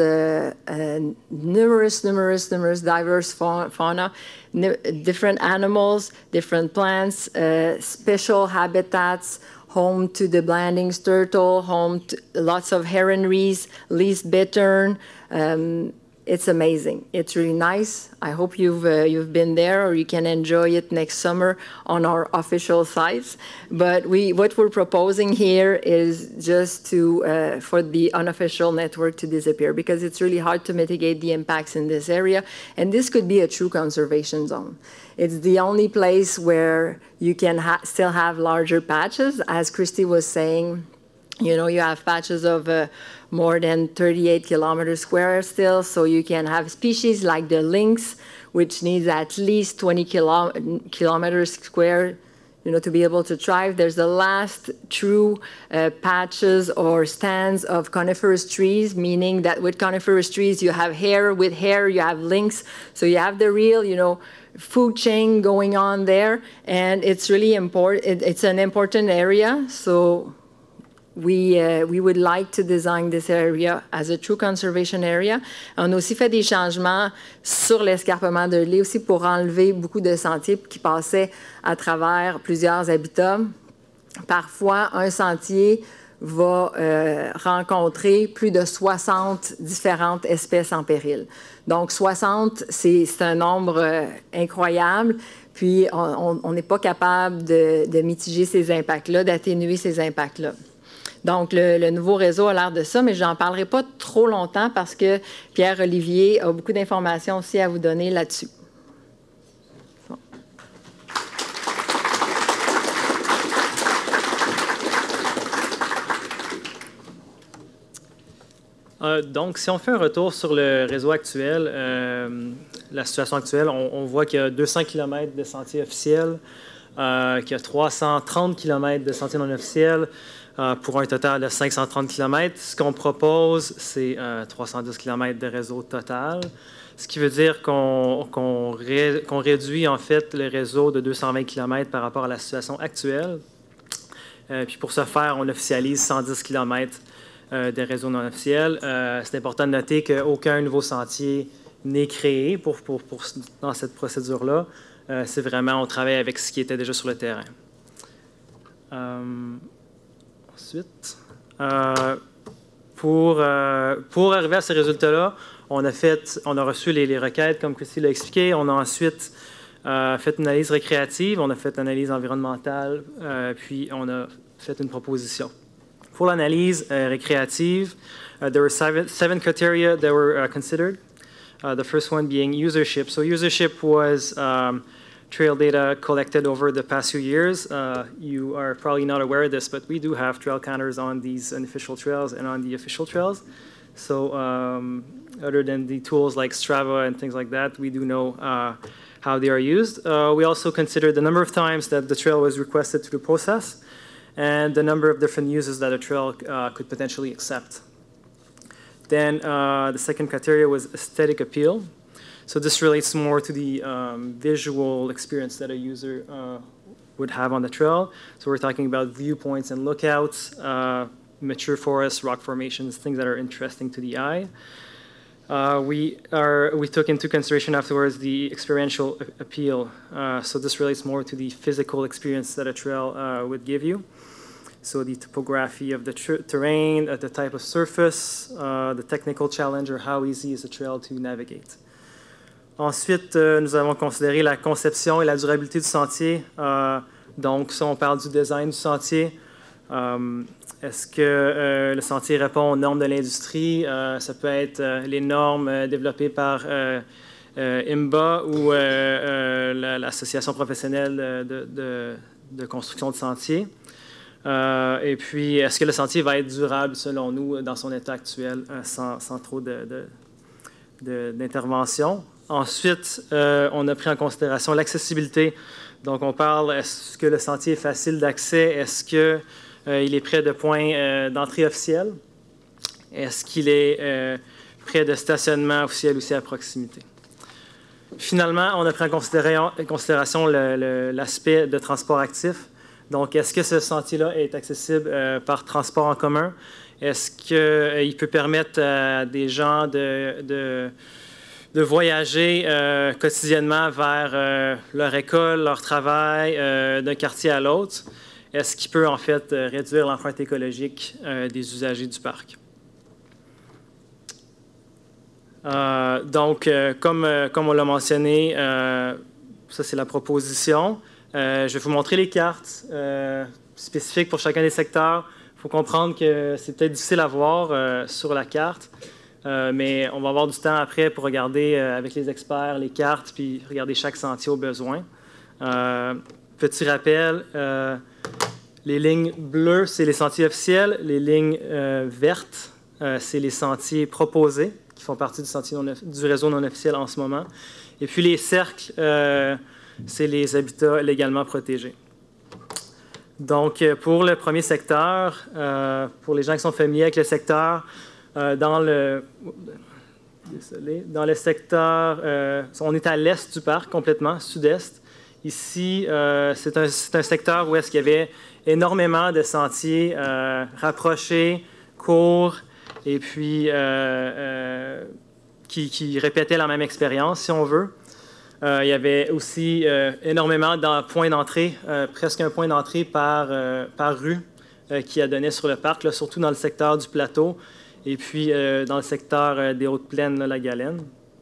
numerous diverse fauna, different animals, different plants, special habitats, home to the Blanding's turtle, home to lots of heronries, least bittern. it's amazing. It's really nice. I hope you've been there, or you can enjoy it next summer on our official sites. But what we're proposing here is just to for the unofficial network to disappear, because it's really hard to mitigate the impacts in this area, and this could be a true conservation zone. It's the only place where you can still have larger patches, as Christy was saying. You know, you have patches of more than 38 kilometers square still, so you can have species like the lynx, which needs at least 20 kilometers square, you know, to be able to thrive. There's the last true patches or stands of coniferous trees, meaning that with coniferous trees, you have hair, with hair, you have lynx, so you have the real, you know, food chain going on there, and it's really important. It's an important area, so we would like to design this area as a true conservation area. On a aussi fait des changements sur l'escarpement de l'île aussi pour enlever beaucoup de sentiers qui passaient à travers plusieurs habitats. Parfois, un sentier va rencontrer plus de 60 différentes espèces en péril. Donc, 60, c'est un nombre incroyable. Puis, on n'est pas capable de mitiger ces impacts-là, d'atténuer ces impacts-là. Donc, le nouveau réseau a l'air de ça, mais je n'en parlerai pas trop longtemps parce que Pierre-Olivier a beaucoup d'informations aussi à vous donner là-dessus.
Donc, si on fait un retour sur le réseau actuel, la situation actuelle, on voit qu'il y a 200 km de sentiers officiels, qu'il y a 330 km de sentiers non officiels, pour un total de 530 km. Ce qu'on propose, c'est 310 km de réseau total, ce qui veut dire qu'on réduit en fait le réseau de 220 km par rapport à la situation actuelle. Puis pour ce faire, on officialise 110 km de réseau non officiel. C'est important de noter qu'aucun nouveau sentier n'est créé dans cette procédure-là. C'est vraiment, on travaille avec ce qui était déjà sur le terrain. Ensuite, pour arriver à ces résultats-là, on a reçu les requêtes, comme Christy l'a expliqué. On a ensuite fait une analyse récréative, on a fait une analyse environnementale, puis on a fait une proposition. Pour l'analyse récréative, there were seven criteria that were considered. The first one being usership. So usership was trail data collected over the past few years. You are probably not aware of this, but we do have trail counters on these unofficial trails and on the official trails. So other than the tools like Strava and things like that, we do know how they are used. We also considered the number of times that the trail was requested through the process and the number of different uses that a trail could potentially accept. Then the second criteria was aesthetic appeal. So this relates more to the visual experience that a user would have on the trail. So we're talking about viewpoints and lookouts, mature forests, rock formations, things that are interesting to the eye. We took into consideration afterwards the experiential appeal. So this relates more to the physical experience that a trail would give you. So the topography of the terrain, the type of surface, the technical challenge, or how easy is a trail to navigate. Ensuite, nous avons considéré la conception et la durabilité du sentier. Donc, ça, on parle du design du sentier. Est-ce que le sentier répond aux normes de l'industrie? Ça peut être les normes développées par IMBA ou l'Association professionnelle de construction de sentiers. Et puis, est-ce que le sentier va être durable, selon nous, dans son état actuel, sans trop d'intervention? Ensuite, on a pris en considération l'accessibilité. Donc, on parle, est-ce que le sentier est facile d'accès? Est-ce qu'il est près de points d'entrée officiels? Est-ce qu'il est près de stationnement officiel aussi à proximité? Finalement, on a pris en considération l'aspect de transport actif. Donc, est-ce que ce sentier-là est accessible par transport en commun? Est-ce qu'il peut permettre à des gens de voyager quotidiennement vers leur école, leur travail, d'un quartier à l'autre? Est-ce qu'il peut, en fait, réduire l'empreinte écologique des usagers du parc? Donc, comme on l'a mentionné, ça c'est la proposition. Je vais vous montrer les cartes spécifiques pour chacun des secteurs. Il faut comprendre que c'est peut-être difficile à voir sur la carte, mais on va avoir du temps après pour regarder avec les experts les cartes puis regarder chaque sentier au besoin. Petit rappel, les lignes bleues, c'est les sentiers officiels. Les lignes vertes, c'est les sentiers proposés qui font partie du réseau non officiel en ce moment. Et puis les cercles, c'est les habitats légalement protégés. Donc, pour le premier secteur, pour les gens qui sont familiers avec le secteur, dans le secteur, on est à l'est du parc complètement, sud-est. Ici, c'est un secteur où est-ce qu'il y avait énormément de sentiers rapprochés, courts, et puis qui répétaient la même expérience, si on veut. Il y avait aussi énormément de points d'entrée, presque un point d'entrée par rue qui a donné sur le parc, là, surtout dans le secteur du plateau et puis dans le secteur des Hautes Plaines, là, la Galène.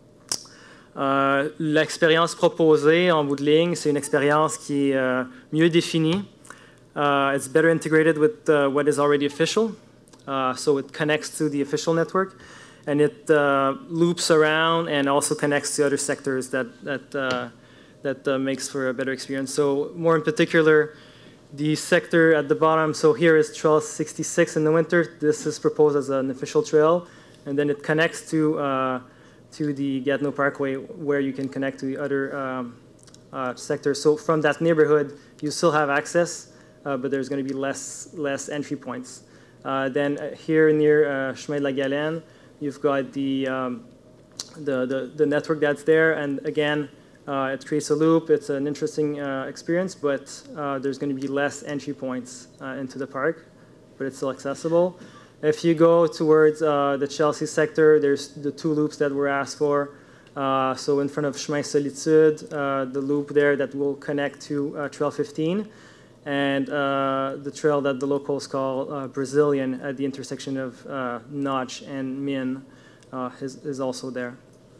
L'expérience proposée en bout de ligne, c'est une expérience qui est mieux définie. It's better integrated with what is already official, so it connects to the official network. And it loops around and also connects to other sectors that makes for a better experience. So more in particular, the sector at the bottom, so here is Trail 66 in the winter. This is proposed as an official trail. And then it connects to the Gatineau Parkway where you can connect to the other sectors. So from that neighborhood, you still have access, but there's going to be less entry points. Then here near Chemin de la Galène, you've got the network that's there, and again, it creates a loop. It's an interesting experience, but there's going to be less entry points into the park, but it's still accessible. If you go towards the Chelsea sector, there's the two loops that were asked for. So in front of Chemin Solitude, the loop there that will connect to Trail 15, and the trail that the locals call Brazilian at the intersection of Notch and Min is also there.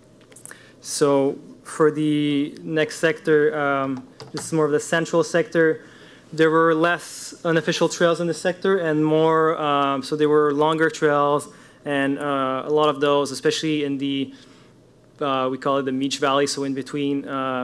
So for the next sector, this is more of the central sector. There were less unofficial trails in the sector and more, so there were longer trails, and a lot of those, especially in the, we call it the Meech Valley, so in between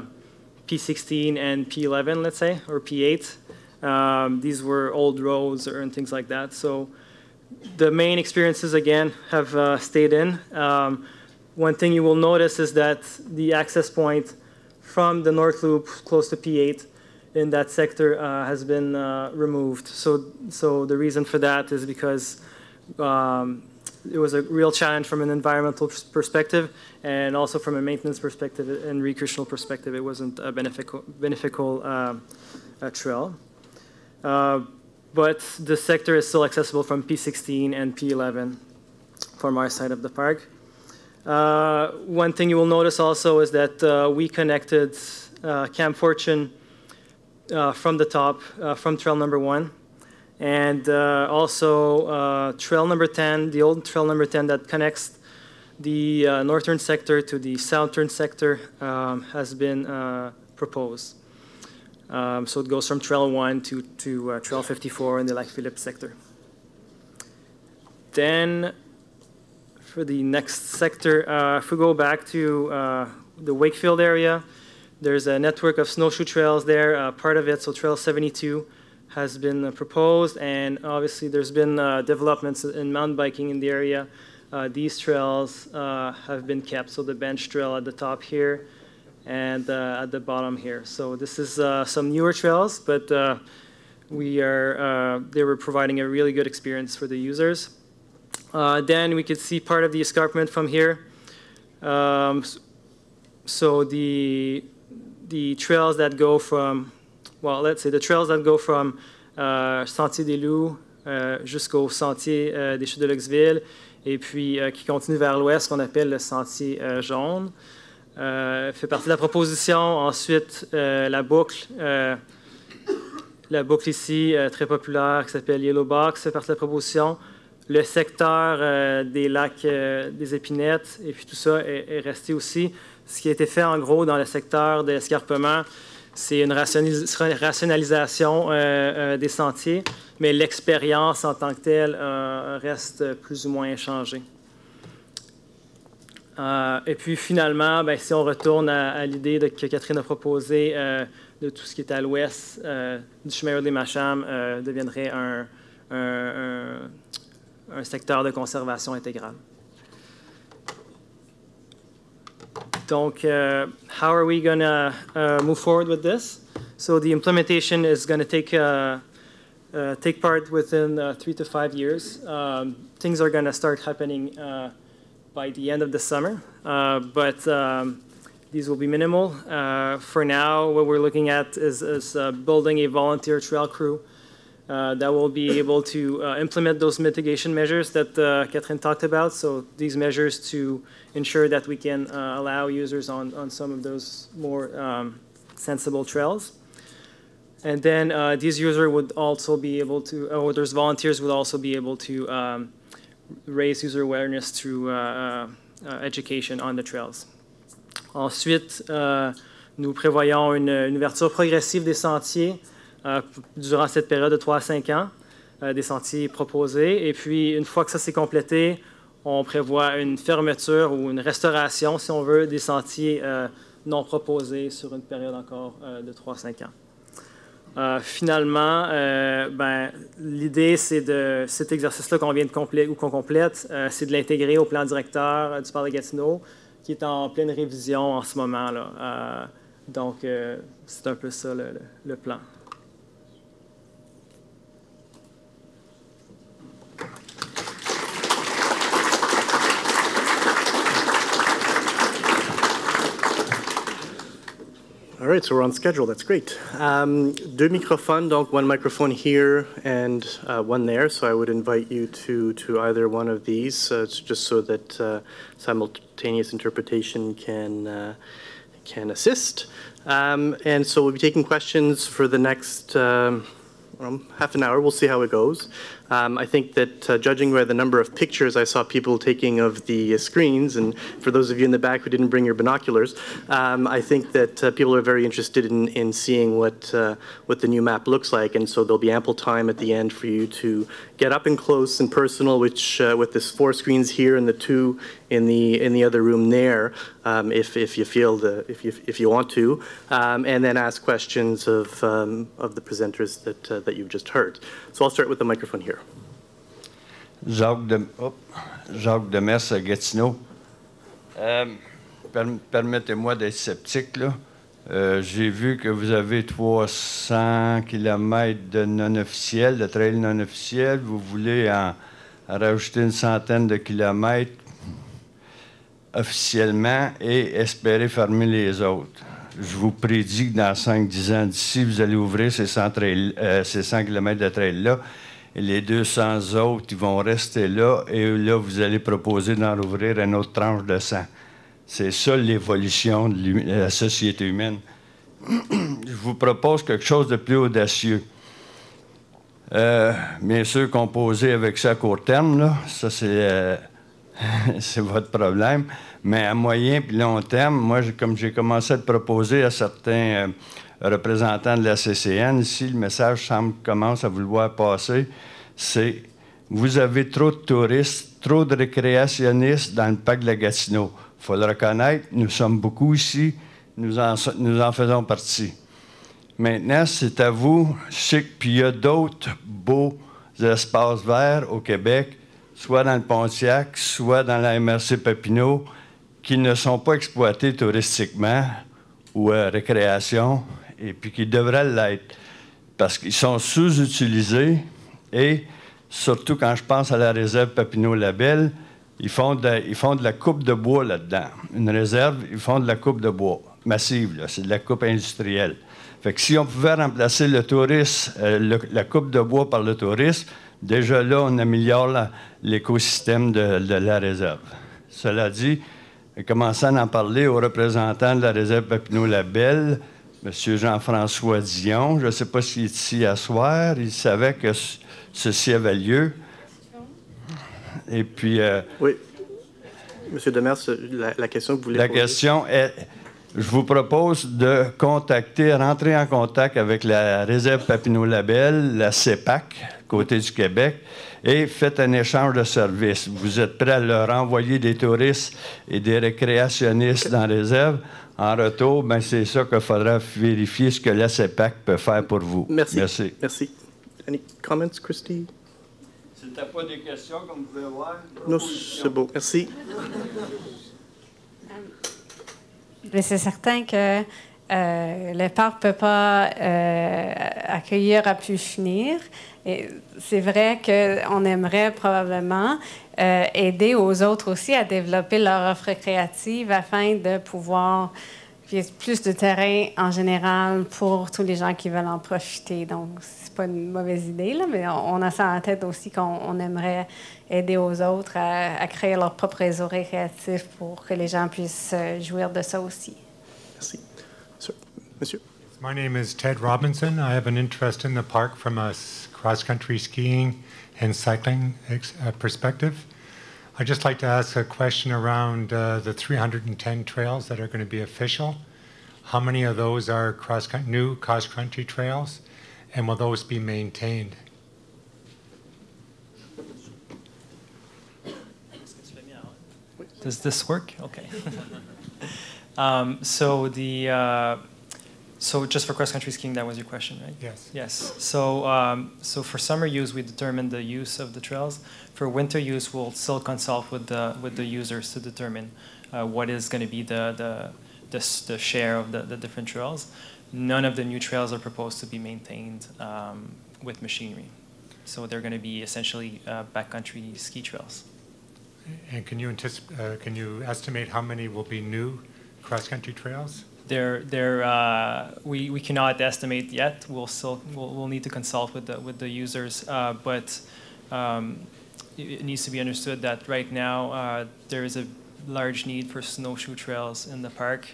P16 and P11, let's say, or P8. These were old roads and things like that. So the main experiences, again, have stayed in. One thing you will notice is that the access point from the North Loop close to P8 in that sector has been removed. So the reason for that is because it was a real challenge from an environmental perspective and also from a maintenance perspective and recreational perspective. It wasn't a beneficial trail. But the sector is still accessible from P16 and P11 from our side of the park. One thing you will notice also is that we connected Camp Fortune from the top, from trail number 1. And also trail number 10, the old trail number 10 that connects the northern sector to the southern sector has been proposed. So it goes from Trail 1 to Trail 54 in the Lac Philippe sector. Then for the next sector, if we go back to the Wakefield area, there's a network of snowshoe trails there. Part of it, so Trail 72, has been proposed, and obviously there's been developments in mountain biking in the area. These trails have been kept, so the bench trail at the top here, and at the bottom here. So this is some newer trails, but they were providing a really good experience for the users. Then we could see part of the escarpment from here. So the trails that go from, well, let's say the trails that go from Sentier des Loups jusqu'au Sentier des Chutes de Luxville, et puis qui continue vers l'ouest, qu'on appelle le Sentier jaune. Fait partie de la proposition. Ensuite, la boucle ici, très populaire, qui s'appelle Yellow Box, fait partie de la proposition. Le secteur des lacs des Épinettes et puis tout ça est resté aussi. Ce qui a été fait en gros dans le secteur de l'escarpement, c'est une rationalisation des sentiers, mais l'expérience en tant que telle reste plus ou moins inchangée. Et puis finalement, ben, si on retourne à l'idée que Catherine a proposée de tout ce qui est à l'ouest du chemin des Macham deviendrait un secteur de conservation intégrale. Donc, how are we going to move forward with this? So the implementation is going to take part within 3 to 5 years. Things are going to start happening by the end of the summer, but these will be minimal. For now, what we're looking at is building a volunteer trail crew that will be able to implement those mitigation measures that Catherine talked about. So these measures to ensure that we can allow users on some of those more sensible trails. And then these users would also be able to, or those volunteers would also be able to raise user awareness through education on the trails. Ensuite, nous prévoyons une ouverture progressive des sentiers durant cette période de 3 à 5 ans, des sentiers proposés. Et puis, une fois que ça s'est complété, on prévoit une fermeture ou une restauration, si on veut, des sentiers non proposés sur une période encore de 3 à 5 ans. Finalement, l'idée, c'est de cet exercice-là qu'on vient de qu'on complète, c'est de l'intégrer au plan directeur du Parc de Gatineau, qui est en pleine révision en ce moment là. Donc, c'est un peu ça le plan.
All right, so we're on schedule. That's great. Deux microphones, donc one microphone here and one there. So I would invite you to either one of these, just so that simultaneous interpretation can assist. And so we'll be taking questions for the next half an hour. We'll see how it goes. I think that judging by the number of pictures I saw people taking of the screens, and for those of you in the back who didn't bring your binoculars, I think that people are very interested in seeing what the new map looks like, and so there'll be ample time at the end for you to get up and close and personal, which with this 4 screens here and the 2 in the other room there, if you feel if you want to, and then ask questions of the presenters that you've just heard. So I'll start with the microphone here.
Jacques Demers à Gatineau. Permettez-moi d'être sceptique, là. J'ai vu que vous avez 300 km de non-officiels, de trails non-officiels. Vous voulez en rajouter une centaine de kilomètres officiellement et espérer fermer les autres. Je vous prédis que dans 5-10 ans d'ici, vous allez ouvrir ces 100 km de trails-là. Et les 200 autres, ils vont rester là. Et là, vous allez proposer d'en rouvrir une autre tranche de 100. C'est ça l'évolution de la société humaine. Je vous propose quelque chose de plus audacieux. Bien sûr, composer avec ça à court terme, là, ça c'est votre problème. Mais à moyen et long terme, moi, comme j'ai commencé à le proposer à certains représentants de la CCN, ici, le message commence à vouloir passer, c'est « Vous avez trop de touristes, trop de récréationnistes dans le parc de la Gatineau. » Il faut le reconnaître, nous sommes beaucoup ici, nous en faisons partie. Maintenant, c'est à vous. Je sais qu'il y a d'autres beaux espaces verts au Québec, soit dans le Pontiac, soit dans la MRC Papineau, qui ne sont pas exploités touristiquement ou à récréation, et puis qui devraient l'être, parce qu'ils sont sous-utilisés, et surtout quand je pense à la réserve Papineau-Labelle, ils font de la coupe de bois là-dedans. Une réserve, ils font de la coupe de bois massive, là, c'est de la coupe industrielle. Fait que si on pouvait remplacer le tourisme, la coupe de bois par le tourisme, déjà là, on améliore l'écosystème de la réserve. Cela dit, commençant à en parler aux représentants de la réserve Papineau-Labelle, M. Jean-François Dion, je ne sais pas s'il est ici à soir, il savait que ceci avait lieu. Et puis...
Oui. Monsieur Demers, la question que vous voulez poser.
La question est, je vous propose de rentrer en contact avec la réserve Papineau-Labelle, la CEPAC, côté du Québec, et faites un échange de services. Vous êtes prêts à leur envoyer des touristes et des récréationnistes dans la réserve. En retour, ben, c'est ça qu'il faudra vérifier ce que la CEPAC peut faire pour vous.
Merci.
Merci.
Merci. Any comments, Christy?
C'était pas des questions, comme vous pouvez voir.
Non, c'est beau. Merci.
C'est certain que le parc ne peut pas accueillir à pu finir. Et c'est vrai qu'on aimerait probablement aider aux autres aussi à développer leur offre récréative afin de pouvoir qu'il y ait plus de terrain en général pour tous les gens qui veulent en profiter. Donc, c'est pas une mauvaise idée, là, mais on a ça en tête aussi qu'on aimerait aider aux autres à créer leur propre réseau récréatif pour que les gens puissent jouir de ça aussi.
Merci. Monsieur.
My name is Ted Robinson. I have an interest in the park from a cross-country skiing and cycling perspective. I'd just like to ask a question around the 310 trails that are going to be official. How many of those are new cross-country trails, and will those be maintained?
Does this work? Okay. So just for cross-country skiing, that was your question, right?
Yes.
Yes. So for summer use, we determine the use of the trails. For winter use, we'll still consult with the users to determine what is going to be the share of the different trails. None of the new trails are proposed to be maintained with machinery. So they're going to be essentially backcountry ski trails.
And can you estimate how many will be new cross-country trails?
We cannot estimate yet. We'll need to consult with the users, but it needs to be understood that right now there is a large need for snowshoe trails in the park,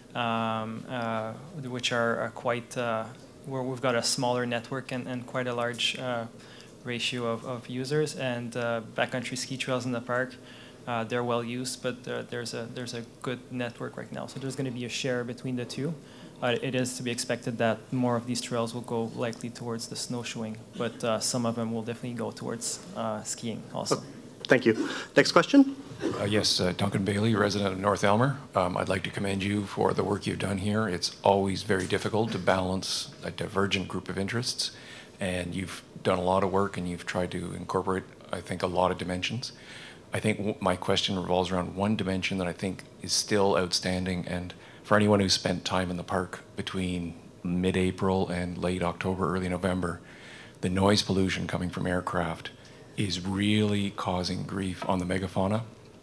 which are quite where we've got a smaller network and quite a large ratio of users, and backcountry ski trails in the park. They're well used, but there's a good network right now. So there's going to be a share between the two. It is to be expected that more of these trails will go likely towards the snowshoeing, but some of them will definitely go towards skiing also.
Oh, thank you. Next question?
Yes, Duncan Bailey, resident of North Elmer. I'd like to commend you for the work you've done here. It's always very difficult to balance a divergent group of interests, and you've done a lot of work and you've tried to incorporate, I think, a lot of dimensions. I think my question revolves around one dimension that I think is still outstanding, and for anyone who's spent time in the park between mid-April and late October, early November, the noise pollution coming from aircraft is really causing grief on the megafauna.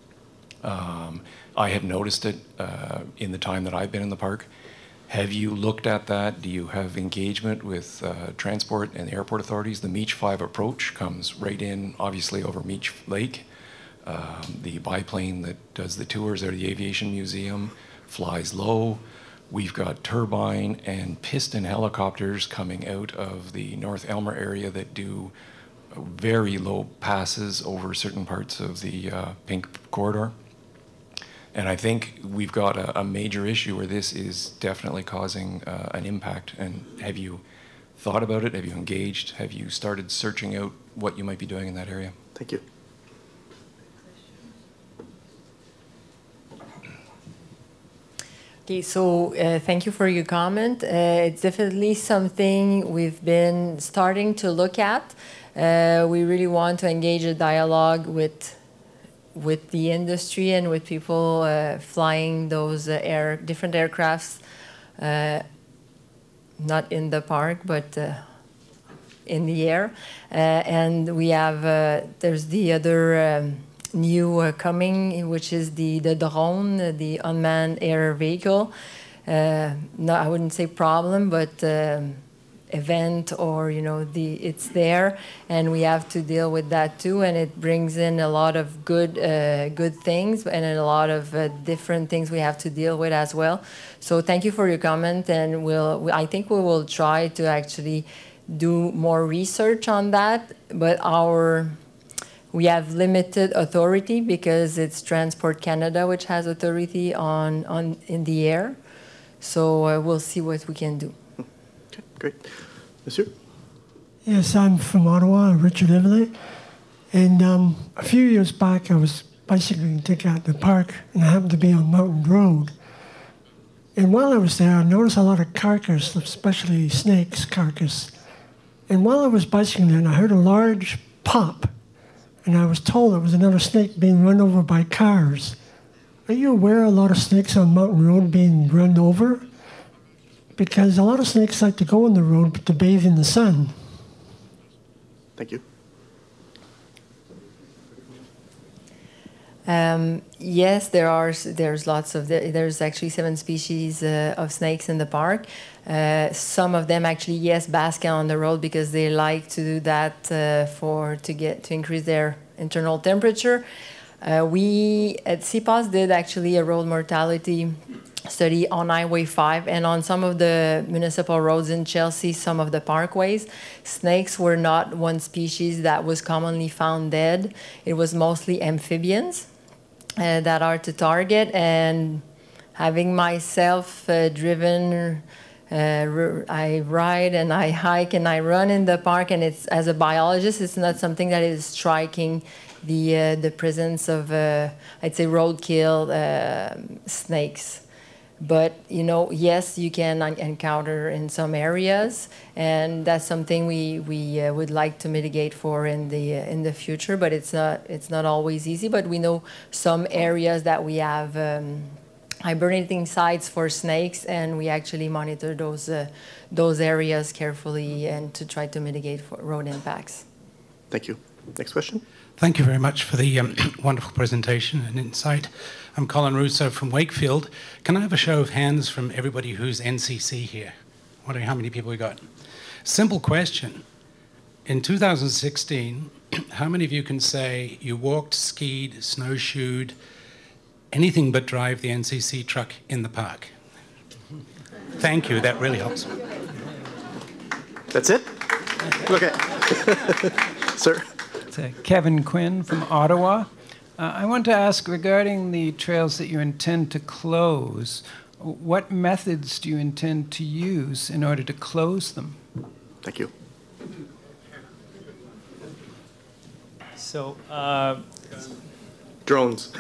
I have noticed it in the time that I've been in the park. Have you looked at that? Do you have engagement with transport and the airport authorities? The Meech 5 approach comes right in, obviously, over Meech Lake. The biplane that does the tours out of the Aviation Museum flies low. We've got turbine and piston helicopters coming out of the North Elmer area that do very low passes over certain parts of the Pink Corridor. And I think we've got a major issue where this is definitely causing an impact. And have you thought about it? Have you engaged? Have you started searching out what you might be doing in that area?
Thank you.
Okay, so thank you for your comment. It's definitely something we've been starting to look at. We really want to engage a dialogue with the industry and with people flying those different aircrafts, not in the park, but in the air. And we have, there's the other new coming, which is the drone, the unmanned air vehicle. No, I wouldn't say problem, but event, or it's there, and we have to deal with that too. And it brings in a lot of good things and a lot of different things we have to deal with as well. So thank you for your comment, and I think we will try to actually do more research on that. But our We have limited authority because it's Transport Canada which has authority in the air. So we'll see what we can do.
Okay, great. Monsieur?
Yes, I'm from Ottawa, Richard Everly. And a few years back, I was bicycling to Gatineau Park, and I happened to be on Mountain Road. And while I was there, I noticed a lot of carcass, especially snakes carcass. And while I was bicycling, I heard a large pop, and I was told it was another snake being run over by cars. Are you aware of a lot of snakes on Mountain Road being run over? Because a lot of snakes like to go on the road to bathe in the sun.
Thank you.
Yes, there's lots of there's actually 7 species of snakes in the park. Some of them actually, yes, bask on the road because they like to do that to increase their internal temperature. We at CPOS did actually a road mortality study on Highway 5 and on some of the municipal roads in Chelsea, some of the parkways. Snakes were not one species that was commonly found dead. It was mostly amphibians that are to target. And having myself driven, I ride and I hike and I run in the park, and it's, as a biologist, it's not something that is striking the presence of, I'd say, roadkill snakes. But, you know, yes, you can encounter in some areas, and that's something we would like to mitigate for in the future, but it's not always easy. But we know some areas that we have hibernating sites for snakes, and we actually monitor those areas carefully and to try to mitigate for road impacts.
Thank you. Next question.
Thank you very much for the wonderful presentation and insight. I'm Colin Russo from Wakefield. Can I have a show of hands from everybody who's NCC here? Wondering how many people we got. Simple question. In 2016, how many of you can say you walked, skied, snowshoed, anything but drive the NCC truck in the park? Thank you, that really helps.
That's it? Okay. Sir?
Kevin Quinn from Ottawa. I want to ask regarding the trails that you intend to close, what methods do you intend to use in order to close them?
Thank you.
So,
drones.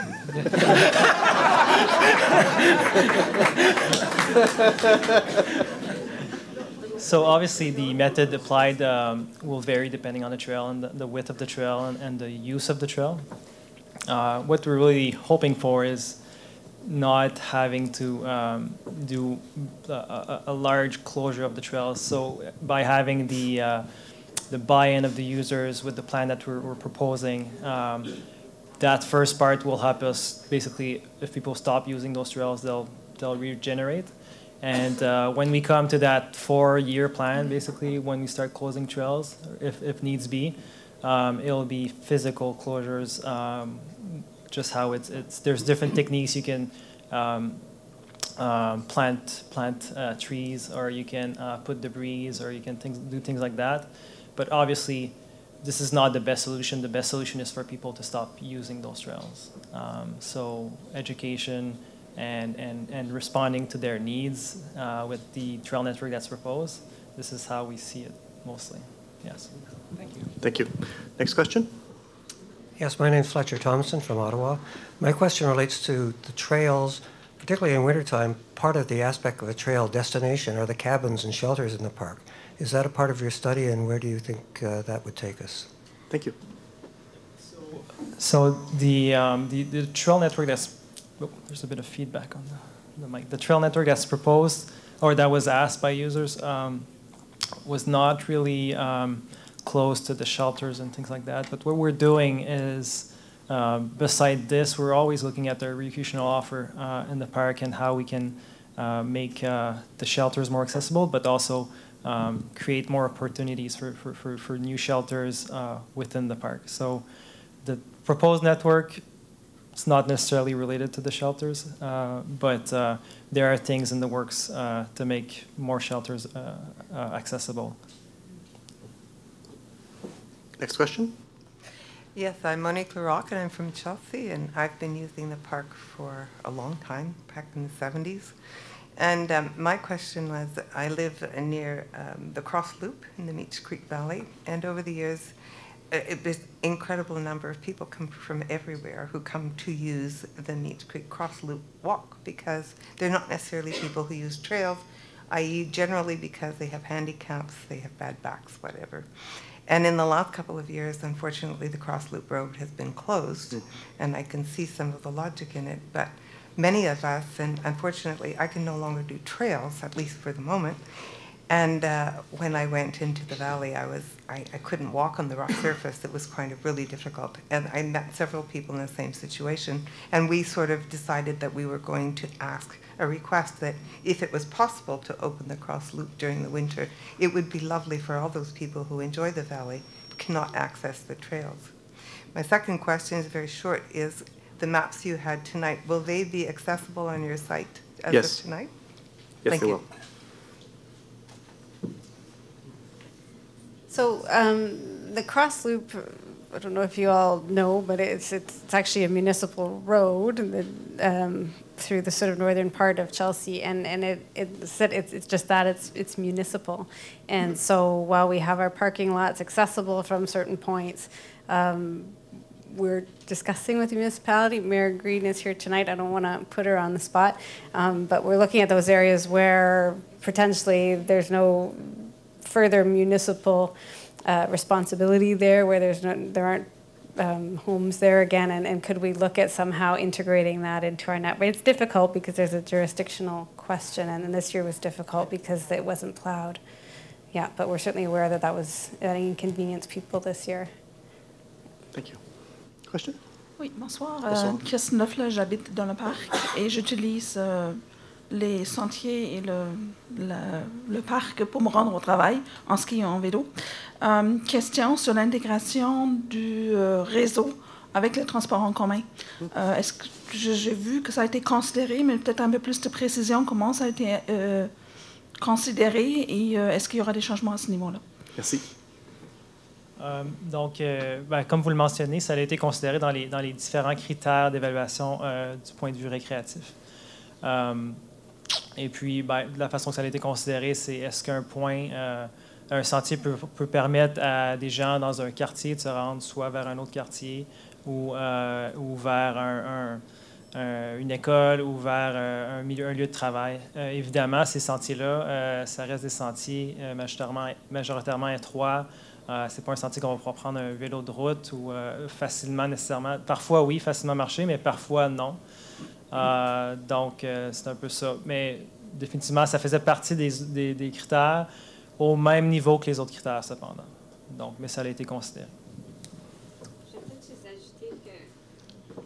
So obviously the method applied will vary depending on the trail and the width of the trail and the use of the trail. What we're really hoping for is not having to do a large closure of the trails. So by having the buy-in of the users with the plan that we're proposing, that first part will help us. Basically, if people stop using those trails, they'll regenerate. And when we come to that 4-year plan, basically, when we start closing trails, if needs be, it'll be physical closures. Just how there's different techniques. You can plant trees, or you can put debris, or you can do things like that. But obviously, this is not the best solution. The best solution is for people to stop using those trails. So education and responding to their needs with the trail network that's proposed. This is how we see it mostly. Yes. Thank you.
Thank you. Next question.
Yes, my name is Fletcher Thompson from Ottawa. My question relates to the trails, particularly in wintertime. Part of the aspect of a trail destination are the cabins and shelters in the park. Is that a part of your study, and where do you think that would take us?
Thank you.
So the trail network that's there's a bit of feedback on the mic. The trail network that's proposed or that was asked by users was not really close to the shelters and things like that. But what we're doing is, beside this, we're always looking at the recreational offer in the park and how we can make the shelters more accessible, but also create more opportunities for new shelters within the park. So the proposed network, it's not necessarily related to the shelters, but there are things in the works to make more shelters accessible.
Next question.
Yes, I'm Monique LaRocque, and I'm from Chelsea, and I've been using the park for a long time, back in the 70s. And my question was, I live near the Cross Loop in the Meech Creek Valley, and over the years, there's an incredible number of people come from everywhere who come to use the Meech Creek Cross Loop walk, because they're not necessarily people who use trails, i.e. generally because they have handicaps, they have bad backs, whatever. And in the last couple of years, unfortunately, the Cross Loop Road has been closed, and I can see some of the logic in it, but many of us, and unfortunately, I can no longer do trails, at least for the moment. And when I went into the valley, I couldn't walk on the rock surface. It was kind of really difficult. And I met several people in the same situation. And we sort of decided that we were going to ask a request that if it was possible to open the Cross Loop during the winter, it would be lovely for all those people who enjoy the valley but cannot access the trails. My second question is very short, is the maps you had tonight, will they be accessible on your site as of tonight?
Yes,
Thank
they
you.
will.
So the Cross Loop, I don't know if you all know, but it's actually a municipal road through the sort of northern part of Chelsea, and it's just that it's municipal. And so while we have our parking lots accessible from certain points, we're discussing with the municipality. Mayor Green is here tonight. I don't want to put her on the spot, but we're looking at those areas where potentially there's no further municipal responsibility there, where there aren't homes there again, and could we look at somehow integrating that into our network? It's difficult because there's a jurisdictional question, and then this year was difficult because it wasn't plowed. Yeah, but we're certainly aware that that inconvenienced people this year.
Thank you. Question?
Oui, bonsoir.
Bonsoir.
Christine Neufle, j'habite dans le parc et j'utilise les sentiers et le parc pour me rendre au travail en ski et en vélo. Question sur l'intégration du réseau avec le transport en commun. Est-ce que j'ai vu que ça a été considéré, mais peut-être un peu plus de précision, comment ça a été considéré et est-ce qu'il y aura des changements à ce niveau-là?
Merci.
Donc, comme vous le mentionnez, ça a été considéré dans les différents critères d'évaluation du point de vue récréatif. Et puis, de la façon que ça a été considéré, c'est est-ce qu'un point, un sentier peut permettre à des gens dans un quartier de se rendre soit vers un autre quartier ou vers une école ou vers un lieu de travail. Évidemment, ces sentiers-là, ça reste des sentiers majoritairement étroits. C'est pas un sentier qu'on va pouvoir prendre un vélo de route ou facilement nécessairement. Parfois, oui, facilement marcher, mais parfois, non. Donc, c'est un peu ça. Mais définitivement, ça faisait partie des critères au même niveau que les autres critères, cependant. Donc, mais ça a été considéré.
Je vais peut-être juste ajouter que...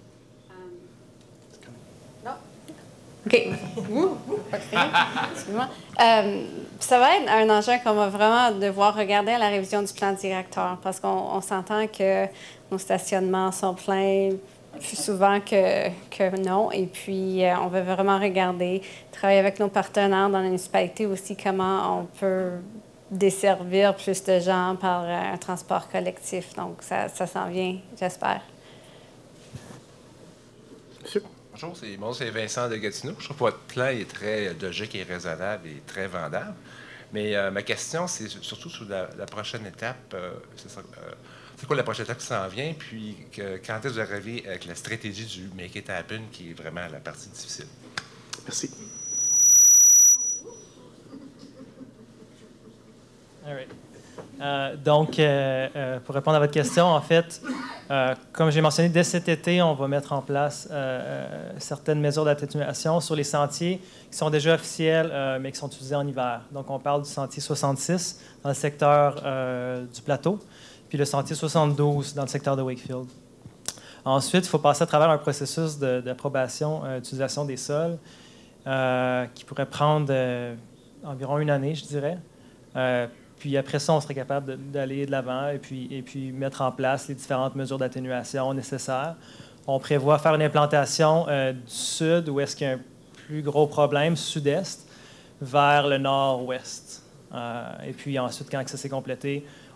non? OK. Excuse-moi. Ça va être un enjeu qu'on va vraiment devoir regarder à la révision du plan directeur, parce qu'on s'entend que nos stationnements sont pleins plus souvent que non. Et puis, on va vraiment regarder, travailler avec nos partenaires dans la municipalité aussi, comment on peut desservir plus de gens par un transport collectif. Donc, ça s'en vient, j'espère.
Monsieur?
Bonjour, c'est Vincent de Gatineau. Je trouve que votre plan est très logique et raisonnable et très vendable. Mais ma question, c'est surtout sur la prochaine étape. C'est quoi la prochaine étape qui s'en vient? Puis quand est-ce que vous arrivez avec la stratégie du Make It Happen, qui est vraiment la partie difficile?
Merci.
All right. Donc, pour répondre à votre question, en fait, comme j'ai mentionné, dès cet été, on va mettre en place certaines mesures d'atténuation sur les sentiers qui sont déjà officiels, mais qui sont utilisés en hiver. Donc, on parle du sentier 66 dans le secteur du plateau, puis le sentier 72 dans le secteur de Wakefield. Ensuite, il faut passer à travers un processus d'approbation d'utilisation des sols qui pourrait prendre environ une année, je dirais. Puis après ça, on serait capable d'aller de l'avant et puis mettre en place les différentes mesures d'atténuation nécessaires. On prévoit faire une implantation du sud, où est-ce qu'il y a un plus gros problème, sud-est, vers le nord-ouest. Et puis ensuite, quand ça s'est complété,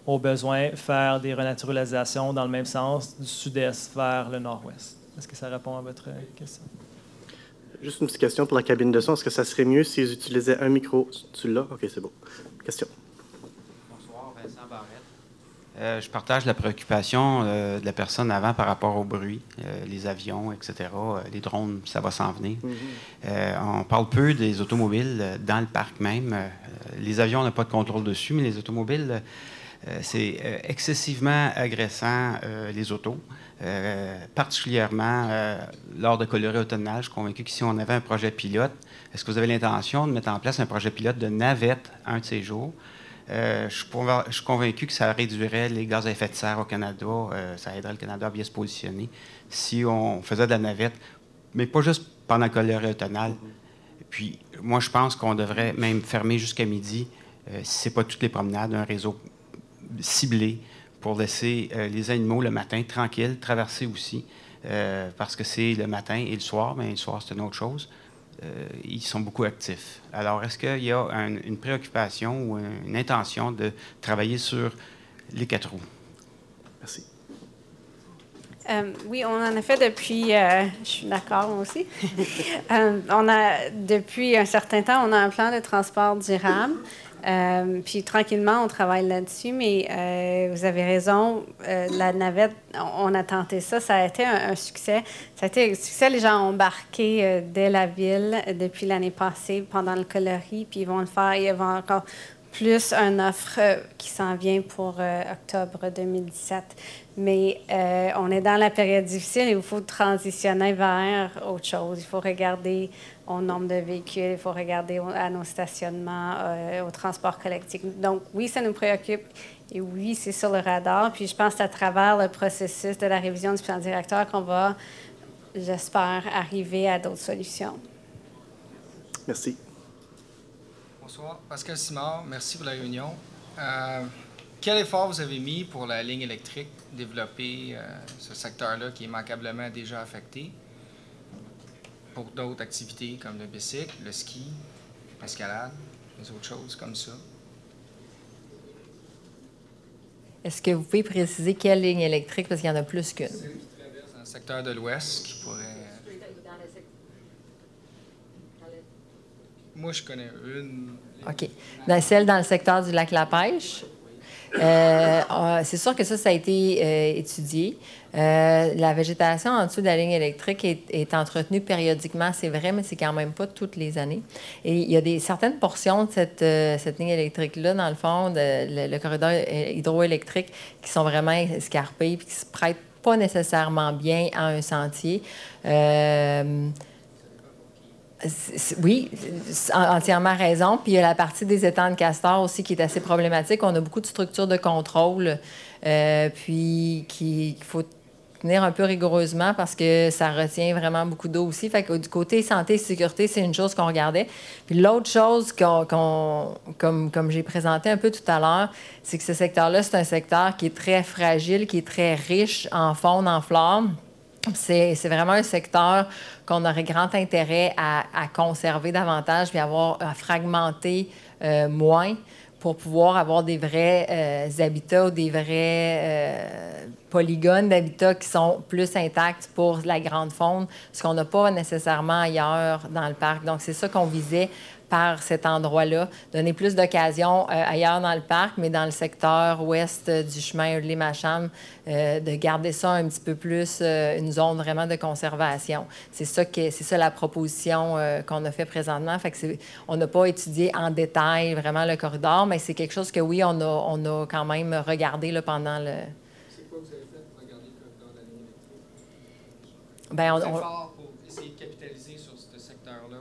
au besoin, faire des renaturalisations dans le même sens, du sud-est vers le nord-ouest. Est-ce que ça répond à votre question?
Juste une petite question pour la cabine de son. Est-ce que ça serait mieux s'ils utilisaient un micro? Tu l'as? OK, c'est bon. Question.
Bonsoir, Vincent Barrette. Je partage la préoccupation de la personne avant par rapport au bruit, les avions, etc. Les drones, ça va s'en venir. On parle peu des automobiles dans le parc même. Les avions, on n'a pas de contrôle dessus, mais les automobiles, c'est excessivement agressant, les autos. Particulièrement lors de colorés automnales. Je suis convaincu que si on avait un projet pilote, est-ce que vous avez l'intention de mettre en place un projet pilote de navette un de ces jours? Je suis convaincu que ça réduirait les gaz à effet de serre au Canada, ça aiderait le Canada à bien se positionner si on faisait de la navette, mais pas juste pendant le coloré automnal. Puis moi, je pense qu'on devrait même fermer jusqu'à midi, si ce n'est pas toutes les promenades, un réseau ciblé pour laisser les animaux le matin tranquilles, traverser aussi, parce que c'est le matin et le soir, mais le soir, c'est une autre chose. Ils sont beaucoup actifs. Alors, est-ce qu'il y a une préoccupation ou une intention de travailler sur les 4 roues?
Merci.
Oui, on en a fait depuis, je suis d'accord moi aussi, depuis un certain temps, on a un plan de transport durable. Puis tranquillement, on travaille là-dessus, mais vous avez raison, la navette, on a tenté ça, ça a été un succès. Ça a été un succès, les gens ont embarqué dès la ville depuis l'année passée pendant le coloris, puis ils vont le faire, il y a encore plus une offre qui s'en vient pour octobre 2017. Mais on est dans la période difficile et il faut transitionner vers autre chose. Il faut regarder au nombre de véhicules, il faut regarder à nos stationnements, au transport collectif. Donc, oui, ça nous préoccupe et oui, c'est sur le radar. Puis, je pense que c'est à travers le processus de la révision du plan directeur qu'on va, j'espère, arriver à d'autres solutions.
Merci.
Bonsoir, Pascal Simard, merci pour la réunion. Quel effort vous avez mis pour la ligne électrique, développer ce secteur-là qui est immanquablement déjà affecté pour d'autres activités comme le bicycle, le ski, l'escalade, les autres choses comme ça?
Est-ce que vous pouvez préciser quelle ligne électrique, parce qu'il y en a plus qu'une?
Celle qui traverse dans le secteur de l'Ouest qui pourrait... Moi, je connais une.
OK. Celle dans le secteur du lac La Pêche. C'est sûr que ça a été étudié. La végétation en dessous de la ligne électrique est entretenue périodiquement, c'est vrai, mais c'est quand même pas toutes les années. Et il y a certaines portions de cette ligne électrique-là, dans le fond, le corridor hydroélectrique, qui sont vraiment escarpés et qui se prêtent pas nécessairement bien à un sentier. Oui, entièrement raison. Puis il y a la partie des étangs de castor aussi qui est assez problématique. On a beaucoup de structures de contrôle, puis qu'il faut tenir un peu rigoureusement parce que ça retient vraiment beaucoup d'eau aussi. Fait que du côté santé et sécurité, c'est une chose qu'on regardait. Puis l'autre chose, comme j'ai présenté un peu tout à l'heure, c'est que ce secteur-là, c'est un secteur qui est très fragile, qui est très riche en faune, en flore. C'est vraiment un secteur qu'on aurait grand intérêt à conserver davantage puis à fragmenter moins pour pouvoir avoir des vrais habitats ou des vrais polygones d'habitats qui sont plus intacts pour la grande faune, ce qu'on n'a pas nécessairement ailleurs dans le parc. Donc, c'est ça qu'on visait par cet endroit-là, donner plus d'occasions ailleurs dans le parc, mais dans le secteur ouest du chemin Hurley-Macham, de garder ça un petit peu plus une zone vraiment de conservation. C'est ça la proposition qu'on a fait présentement. Fait que on n'a pas étudié en détail vraiment le corridor, mais c'est quelque chose que oui, on a quand même regardé là, pendant le...
C'est quoi vous avez fait pour regarder le corridor de la ligne électrique?
Bien,
on pour essayer de capitaliser sur ce secteur-là.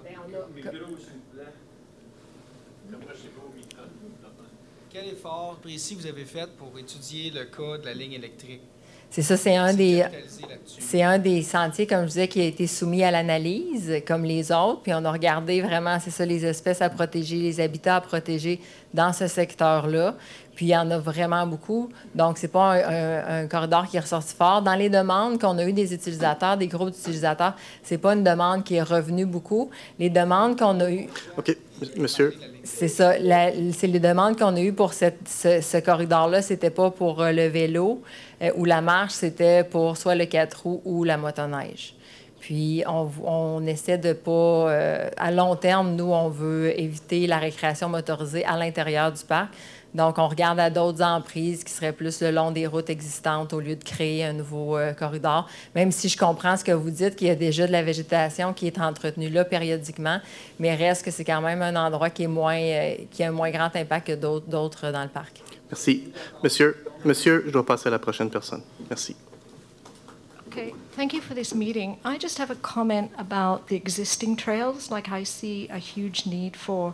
Quel effort précis vous avez fait pour étudier le cas de la ligne électrique?
C'est ça, c'est un des sentiers, comme je disais, qui a été soumis à l'analyse, comme les autres. Puis on a regardé vraiment, c'est ça, les espèces à protéger, les habitats à protéger dans ce secteur-là. Puis il y en a vraiment beaucoup. Donc, c'est pas un corridor qui est ressorti fort. Dans les demandes qu'on a eues des utilisateurs, des groupes d'utilisateurs, c'est pas une demande qui est revenue beaucoup. Les demandes qu'on a eues...
OK, monsieur.
C'est ça. C'est les demandes qu'on a eues pour ce corridor-là, c'était pas pour le vélo ou la marche, c'était pour soit le 4 roues ou la motoneige. Puis, on essaie de pas... à long terme, nous, on veut éviter la récréation motorisée à l'intérieur du parc. Donc, on regarde à d'autres emprises qui seraient plus le long des routes existantes au lieu de créer un nouveau corridor. Même si je comprends ce que vous dites, qu'il y a déjà de la végétation qui est entretenue là périodiquement, mais reste que c'est quand même un endroit qui a un moins grand impact que d'autres dans le parc.
Merci. Monsieur, je dois passer à la prochaine personne. Merci.
Okay, thank you for this meeting. I just have a comment about the existing trails. Like, I see a huge need for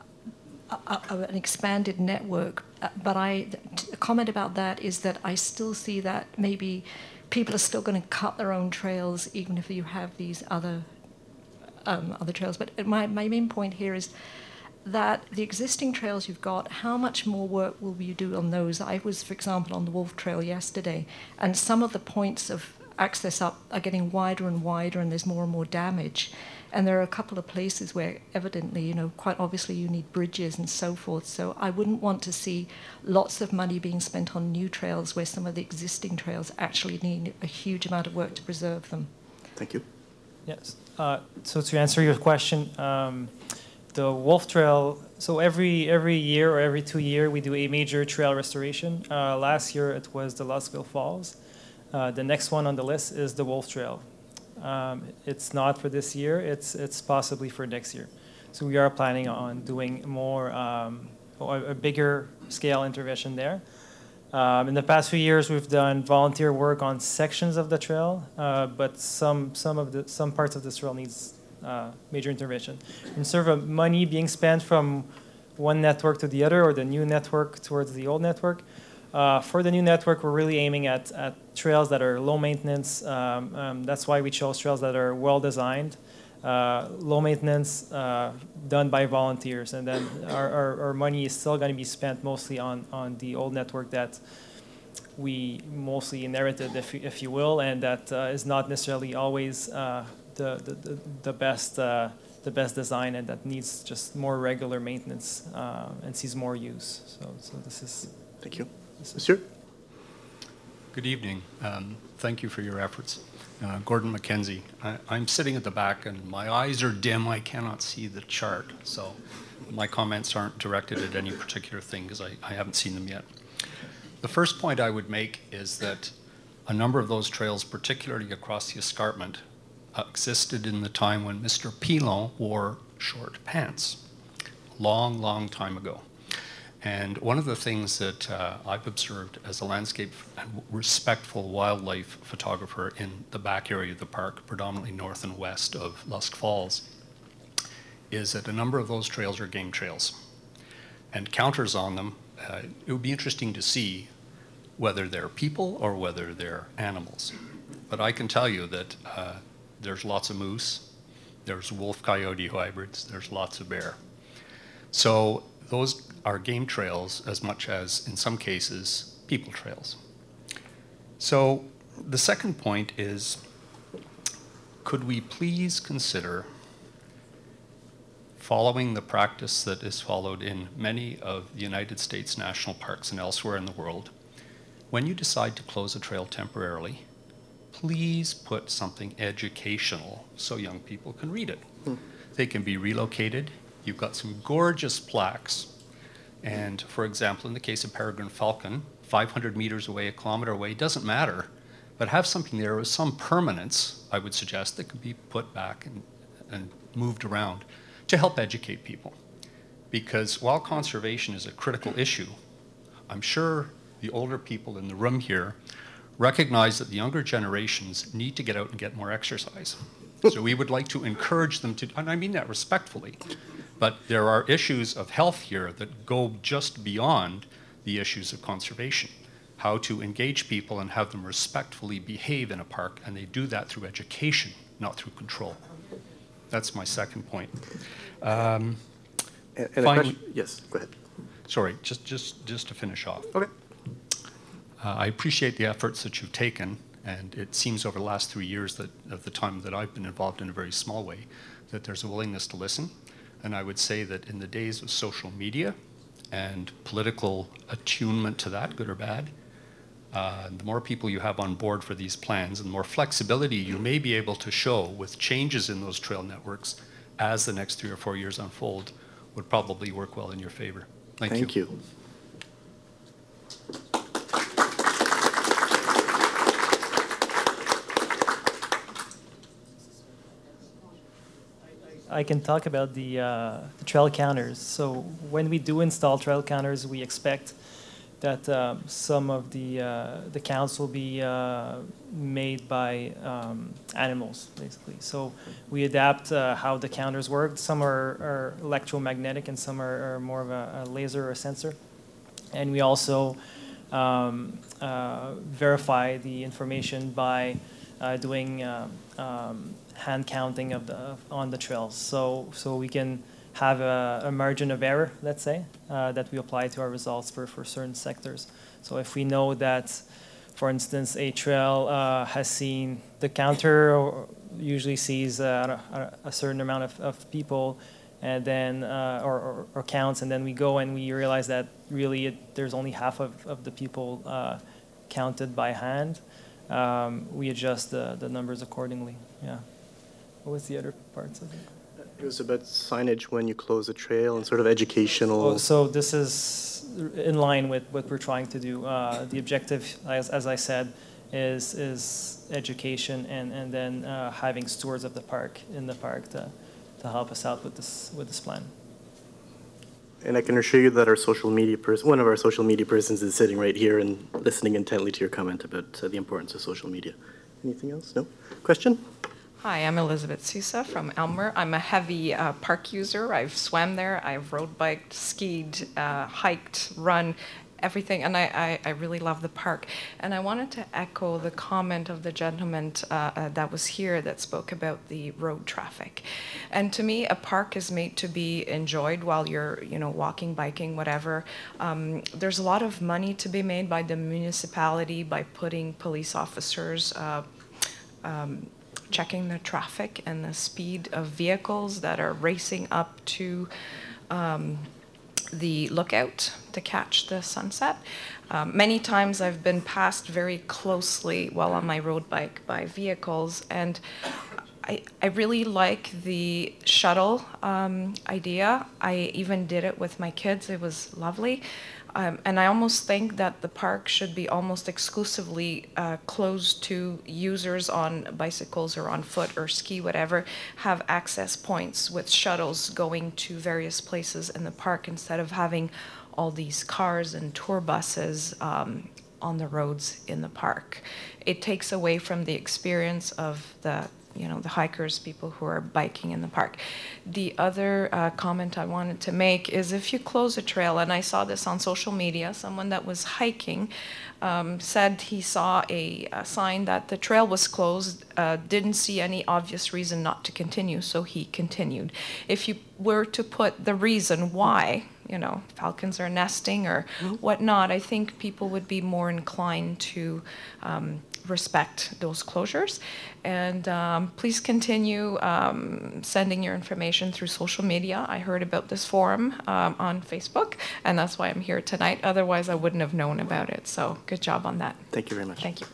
an expanded network, but a comment about that is that I still see that maybe people are still going to cut their own trails even if you have these other trails. But my main point here is that the existing trails you've got, how much more work will you do on those? I was, for example, on the Wolf Trail yesterday, and some of the points of access up are getting wider and wider, and there's more and more damage. And there are a couple of places where evidently, quite obviously you need bridges and so forth. So I wouldn't want to see lots of money being spent on new trails where some of the existing trails actually need a huge amount of work to preserve them.
Thank you.
Yes. So to answer your question, the Wolf Trail, so every year or every 2 years, we do a major trail restoration. Last year, it was the Lustville Falls. The next one on the list is the Wolf Trail. It's not for this year. It's possibly for next year. So we are planning on doing more, a bigger scale intervention there. In the past few years, we've done volunteer work on sections of the trail, but some parts of the trail needs major intervention. Instead of money being spent from one network to the other or the new network towards the old network, for the new network, we're really aiming at trails that are low maintenance. That's why we chose trails that are well designed, low maintenance, done by volunteers. And then our money is still going to be spent mostly on the old network that we mostly inherited, if you will, and that is not necessarily always the best design, and that needs just more regular maintenance and sees more use. So this is.
Thank you. Monsieur?
Good evening. Thank you for your efforts. Gordon McKenzie. I'm sitting at the back and my eyes are dim. I cannot see the chart. So my comments aren't directed at any particular thing because I haven't seen them yet. The first point I would make is that a number of those trails, particularly across the escarpment, existed in the time when Mr. Pilon wore short pants. Long, long time ago. And one of the things that I've observed as a landscape and respectful wildlife photographer in the back area of the park, predominantly north and west of Lusk Falls, is that a number of those trails are game trails. And counters on them, it would be interesting to see whether they're people or whether they're animals. But I can tell you that there's lots of moose, there's wolf-coyote hybrids, there's lots of bear. So those are game trails as much as, in some cases, people trails. So the second point is, could we please consider following the practice that is followed in many of the United States national parks and elsewhere in the world? When you decide to close a trail temporarily, please put something educational so young people can read it. They can be relocated. You've got some gorgeous plaques. And for example, in the case of Peregrine Falcon, 500 meters away, a kilometer away, doesn't matter. But have something there with some permanence, I would suggest, that could be put back and moved around to help educate people. Because while conservation is a critical issue, I'm sure the older people in the room here recognize that the younger generations need to get out and get more exercise. So we would like to encourage them to, and I mean that respectfully, but there are issues of health here that go just beyond the issues of conservation. How to engage people and have them respectfully behave in a park, and they do that through education, not through control. That's my second point. Finally,
yes, go ahead.
Sorry, just to finish off.
Okay.
I appreciate the efforts that you've taken, and it seems over the last 3 years that of the time that I've been involved in a very small way, that there's a willingness to listen. And I would say that in the days of social media and political attunement to that, good or bad, the more people you have on board for these plans and the more flexibility you may be able to show with changes in those trail networks as the next 3 or 4 years unfold would probably work well in your favor. Thank you.
I can talk about the trail counters. So when we do install trail counters, we expect that some of the counts will be made by animals, basically. So we adapt how the counters work. Some are electromagnetic and some are more of a laser or a sensor. And we also verify the information by doing hand counting on the trails. So we can have a margin of error, let's say, that we apply to our results for certain sectors. So if we know that, for instance, a trail has seen the counter or usually sees a certain amount of people, and then or counts, and then we go and we realize that really there's only half of the people counted by hand, we adjust the numbers accordingly. Yeah. What was the other parts of it?
It was about signage when you close a trail and sort of educational.
Oh, so this is in line with what we're trying to do. The objective, as I said, is education and then having stewards of the park in the park to help us out with this plan.
And I can assure you that our social media one of our social media persons is sitting right here and listening intently to your comment about the importance of social media. Anything else? No? Question?
Hi, I'm Elizabeth Sousa from Elmer. I'm a heavy park user. I've swam there, I've road biked, skied, hiked, run, everything, and I really love the park. And I wanted to echo the comment of the gentleman that was here that spoke about the road traffic. And to me, a park is made to be enjoyed while you're, walking, biking, whatever. There's a lot of money to be made by the municipality by putting police officers checking the traffic and the speed of vehicles that are racing up to the lookout to catch the sunset. Many times I've been passed very closely while on my road bike by vehicles, and I really like the shuttle idea. I even did it with my kids. It was lovely. And I almost think that the park should be almost exclusively closed to users on bicycles or on foot or ski, whatever, have access points with shuttles going to various places in the park instead of having all these cars and tour buses on the roads in the park. It takes away from the experience of the hikers, people who are biking in the park. The other comment I wanted to make is if you close a trail, and I saw this on social media, someone that was hiking said he saw a sign that the trail was closed, didn't see any obvious reason not to continue, so he continued. If you were to put the reason why, falcons are nesting or whatnot, I think people would be more inclined to respect those closures. And please continue sending your information through social media. I heard about this forum on Facebook, and that's why I'm here tonight. Otherwise, I wouldn't have known about it. So good job on that.
Thank you very much.
Thank you.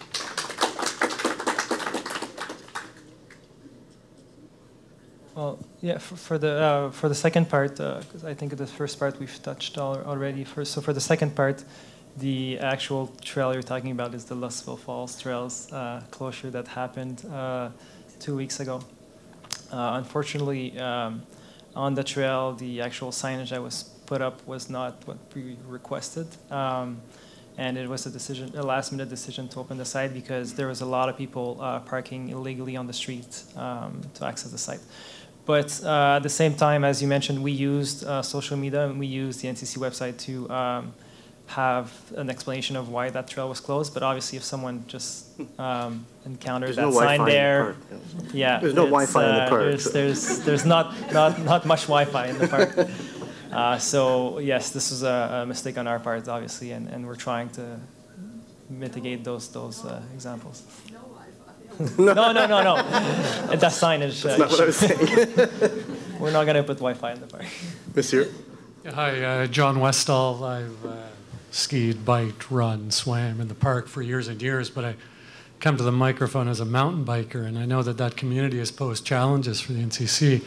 Well, yeah, for the second part, because I think the first part we've touched already. So for the second part, the actual trail you're talking about is the Lustville Falls Trails closure that happened 2 weeks ago. Unfortunately, on the trail, the actual signage that was put up was not what we requested. And it was a last-minute decision to open the site because there was a lot of people parking illegally on the street to access the site. But at the same time, as you mentioned, we used social media and we used the NCC website to have an explanation of why that trail was closed. But obviously, if someone just encountered that sign there, yeah,
there's no Wi-Fi in the park.
There's not much Wi-Fi in the park. So yes, this was a mistake on our part, obviously, and we're trying to mitigate those examples. No. That signage.
That's not what I was saying.
We're not going to put Wi-Fi in the park.
Monsieur?
Yeah, hi, John Westall. I've skied, biked, run, swam in the park for years and years, but I come to the microphone as a mountain biker, and I know that that community has posed challenges for the NCC.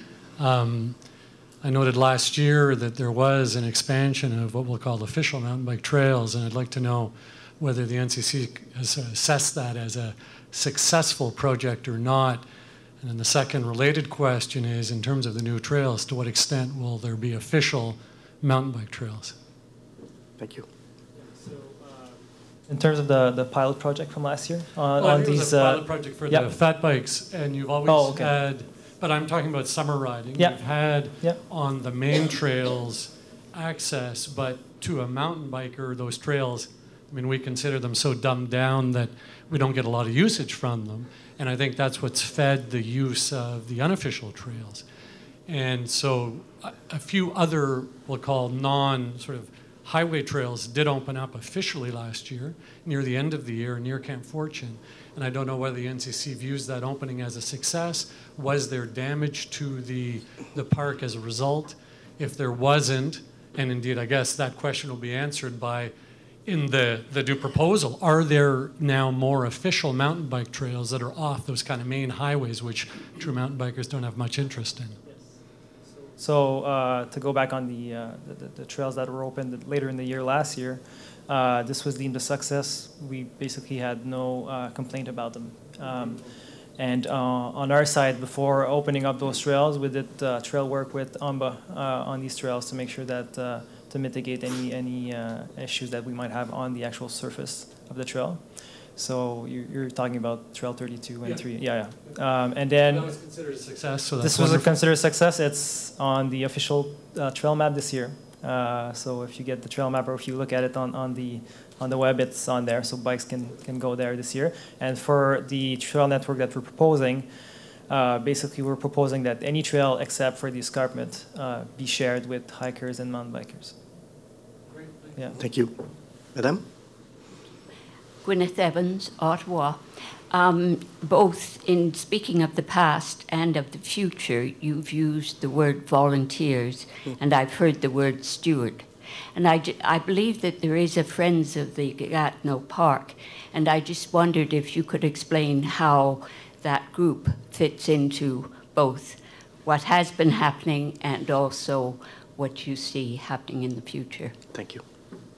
I noted last year that there was an expansion of what we'll call official mountain bike trails, and I'd like to know whether the NCC has assessed that as a successful project or not. And then the second related question is, in terms of the new trails, to what extent will there be official mountain bike trails?
Thank you.
In terms of the pilot project from last year?
On these, was a pilot project for the fat bikes, and you've always had, but I'm talking about summer riding. You've had on the main trails access, but to a mountain biker, those trails, I mean, we consider them so dumbed down that we don't get a lot of usage from them. And I think that's what's fed the use of the unofficial trails. And so a few other, we'll call sort of highway trails did open up officially last year, near the end of the year, near Camp Fortune. And I don't know whether the NCC views that opening as a success. Was there damage to the park as a result? If there wasn't, and indeed I guess that question will be answered by, in the new proposal, are there now more official mountain bike trails that are off those kind of main highways, which true mountain bikers don't have much interest in?
So to go back on the trails that were opened later in the year last year, this was deemed a success. We basically had no complaint about them. And on our side, before opening up those trails, we did trail work with AMBA on these trails to make sure that to mitigate any issues that we might have on the actual surface of the trail. So you're talking about Trail 32 and 3. And then
that was considered a success. So
this was considered a success. It's on the official trail map this year. So if you get the trail map, or if you look at it on the web, it's on there. So bikes can go there this year. And for the trail network that we're proposing, basically we're proposing that any trail except for the escarpment be shared with hikers and mountain bikers.
Great. Thank you. Madame?
Gwyneth Evans, Ottawa. Both in speaking of the past and of the future, you've used the word volunteers, and I've heard the word steward. And I believe that there is a Friends of the Gatineau Park, and I just wondered if you could explain how that group fits into both what has been happening and also what you see happening in the future.
Thank you.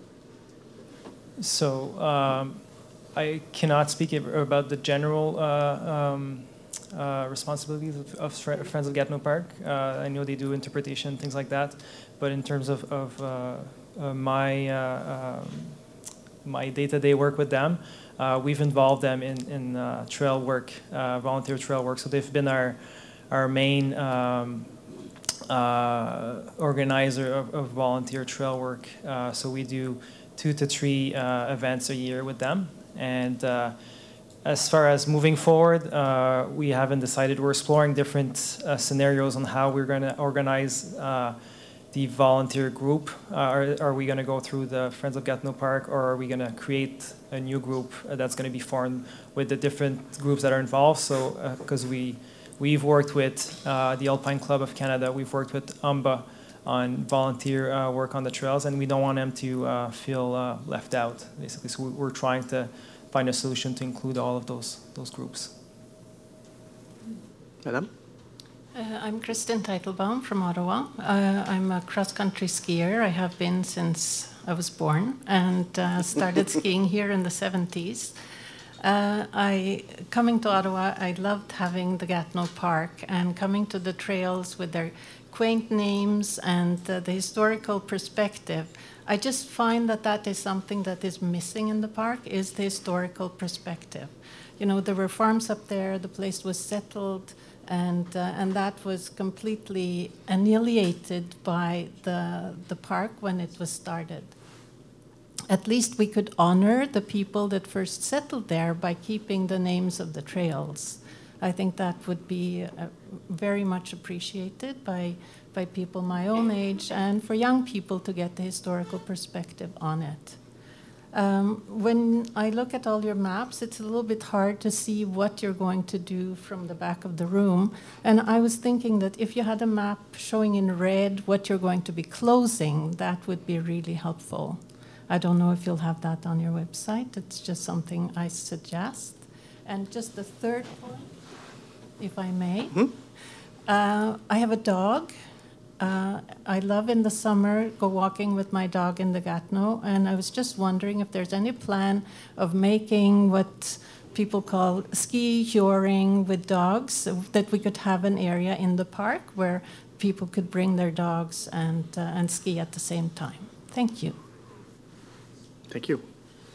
So I cannot speak about the general responsibilities of Friends of Gatineau Park. I know they do interpretation, things like that. But in terms of my day-to-day work with them, we've involved them in trail work, volunteer trail work. So they've been our main organizer of volunteer trail work. So we do 2 to 3 events a year with them. And as far as moving forward, we haven't decided. We're exploring different scenarios on how we're going to organize the volunteer group. Are we going to go through the Friends of Gatineau Park, or are we going to create a new group that's going to be formed with the different groups that are involved? So, because we've worked with the Alpine Club of Canada, we've worked with AMBA on volunteer work on the trails, and we don't want them to feel left out, basically. So we're trying to find a solution to include all of those groups.
Madame?
I'm Kristen Teitelbaum from Ottawa. I'm a cross-country skier. I have been since I was born, and started skiing here in the 70s. Coming to Ottawa, I loved having the Gatineau Park and coming to the trails with their quaint names and the historical perspective. I just find that is something that is missing in the park, is the historical perspective. You know, there were farms up there, the place was settled, and that was completely annihilated by the park when it was started. At least we could honor the people that first settled there by keeping the names of the trails. I think that would be very much appreciated by people my own age, and for young people to get the historical perspective on it. When I look at all your maps, it's a little bit hard to see what you're going to do from the back of the room. And I was thinking that if you had a map showing in red what you're going to be closing, that would be really helpful. I don't know if you'll have that on your website. It's just something I suggest. And just the third point, if I may. I have a dog. I love in the summer go walking with my dog in the Gatineau, and I was just wondering if there's any plan of making what people call ski joring with dogs, that we could have an area in the park where people could bring their dogs and ski at the same time. Thank you.
Thank you.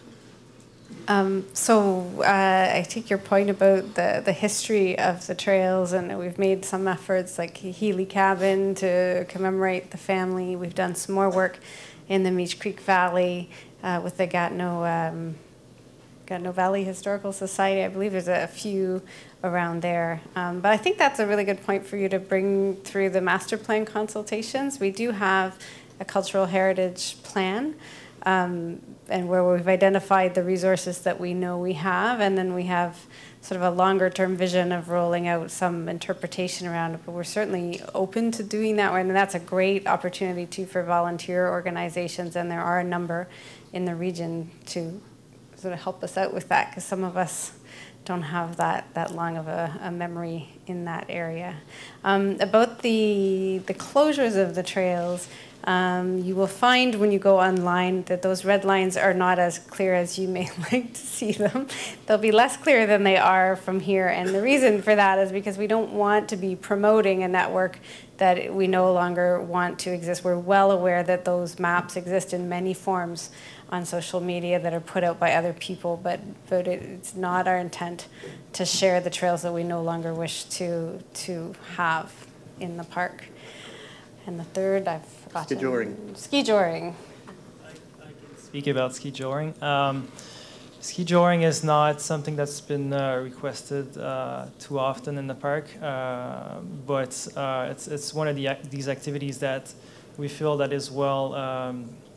I take your point about the history of the trails, and we've made some efforts like Healy Cabin to commemorate the family. We've done some more work in the Meech Creek Valley with the Gatineau Valley Historical Society. I believe there's a few around there. But I think that's a really good point for you to bring through the master plan consultations. We do have a cultural heritage plan, and where we've identified the resources that we know we have, and then we have sort of a longer term vision of rolling out some interpretation around it. But we're certainly open to doing that, and that's a great opportunity too for volunteer organizations, and there are a number in the region to sort of help us out with that, because some of us don't have that long of a memory in that area. About the closures of the trails, you will find when you go online that those red lines are not as clear as you may like to see them. They'll be less clear than they are from here. And the reason for that is because we don't want to be promoting a network that we no longer want to exist. We're well aware that those maps exist in many forms on social media that are put out by other people, but it's not our intent to share the trails that we no longer wish to have in the park. And the third, I've forgotten.
Ski joring.
Ski joring.
I can speak about ski joring. Ski joring is not something that's been requested too often in the park, but it's one of these activities that we feel that is well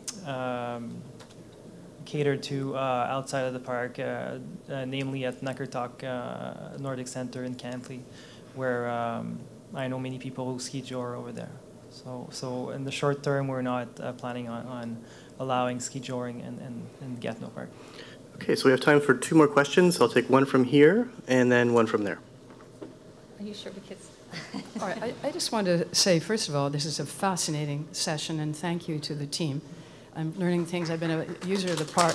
catered to outside of the park, namely at Nakertok Nordic Center in Cantley, where I know many people who ski jor over there. So in the short term, we're not planning on allowing ski joring in Gatineau Park.
Okay, so we have time for 2 more questions. I'll take one from here and then one from there.
Are you sure? Because
all right, I just wanted to say, first of all, this is a fascinating session, and thank you to the team. I'm learning things. I've been a user of the park.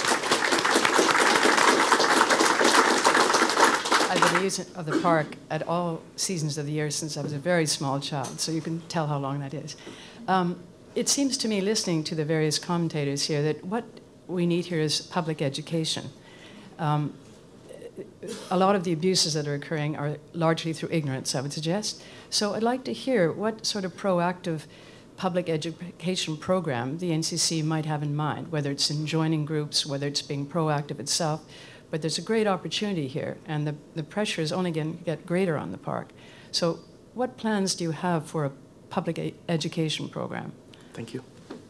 I've been a user of the park at all seasons of the year since I was a very small child, so you can tell how long that is. It seems to me, listening to the various commentators here, that what we need here is public education. A lot of the abuses that are occurring are largely through ignorance, I would suggest. So I'd like to hear what sort of proactive public education program the NCC might have in mind, whether it's in joining groups, whether it's being proactive itself. But there's a great opportunity here, and the pressure is only going to get greater on the park. So what plans do you have for a public education program?
Thank you.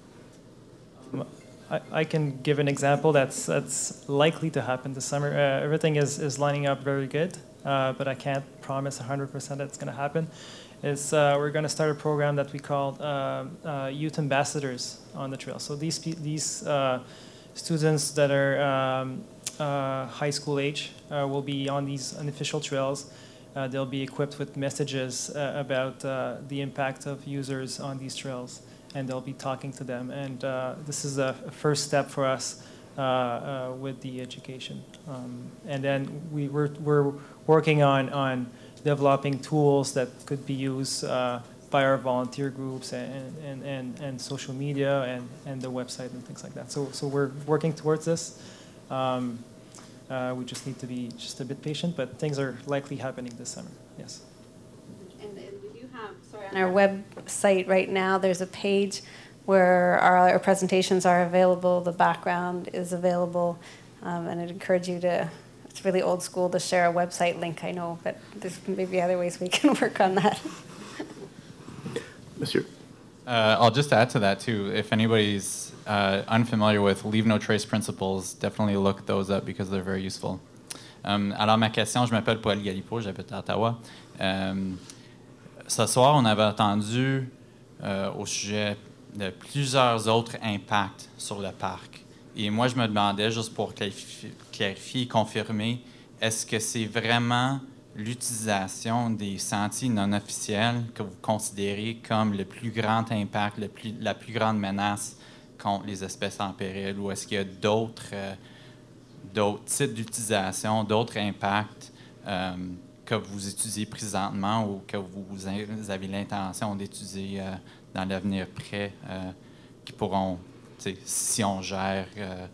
I can give an example that's likely to happen this summer. Everything is lining up very good, but I can't promise 100% it's going to happen. We're going to start a program that we call Youth Ambassadors on the trail. So these students that are high school age will be on these unofficial trails. They'll be equipped with messages about the impact of users on these trails, and they'll be talking to them. And this is a first step for us with the education. And then we're working on developing tools that could be used by our volunteer groups and social media and the website and things like that. So we're working towards this. We just need to be just a bit patient, but things are likely happening this summer. Yes.
And we do have, on our website right now, there's a page where our presentations are available, the background is available, and I'd encourage you to, it's really old school to share a website link, I know, but there's maybe other ways we can work on that.
Monsieur.
I'll just add to that, too. If anybody's unfamiliar with Leave No Trace principles, definitely look those up because they're very useful. Alors, ma question, je m'appelle Paul Galipo, j'habite à Ottawa. Ce soir, on avait entendu au sujet de plusieurs autres impacts sur le parc. Et moi, je me demandais, juste pour clarifier, confirmer, est-ce que c'est vraiment l'utilisation des sentiers non officiels que vous considérez comme le plus grand impact, la plus grande menace contre les espèces en péril, ou est-ce qu'il y a d'autres types d'utilisation, d'autres impacts que vous étudiez présentement ou que vous avez l'intention d'étudier dans l'avenir près, qui pourront, si on gère,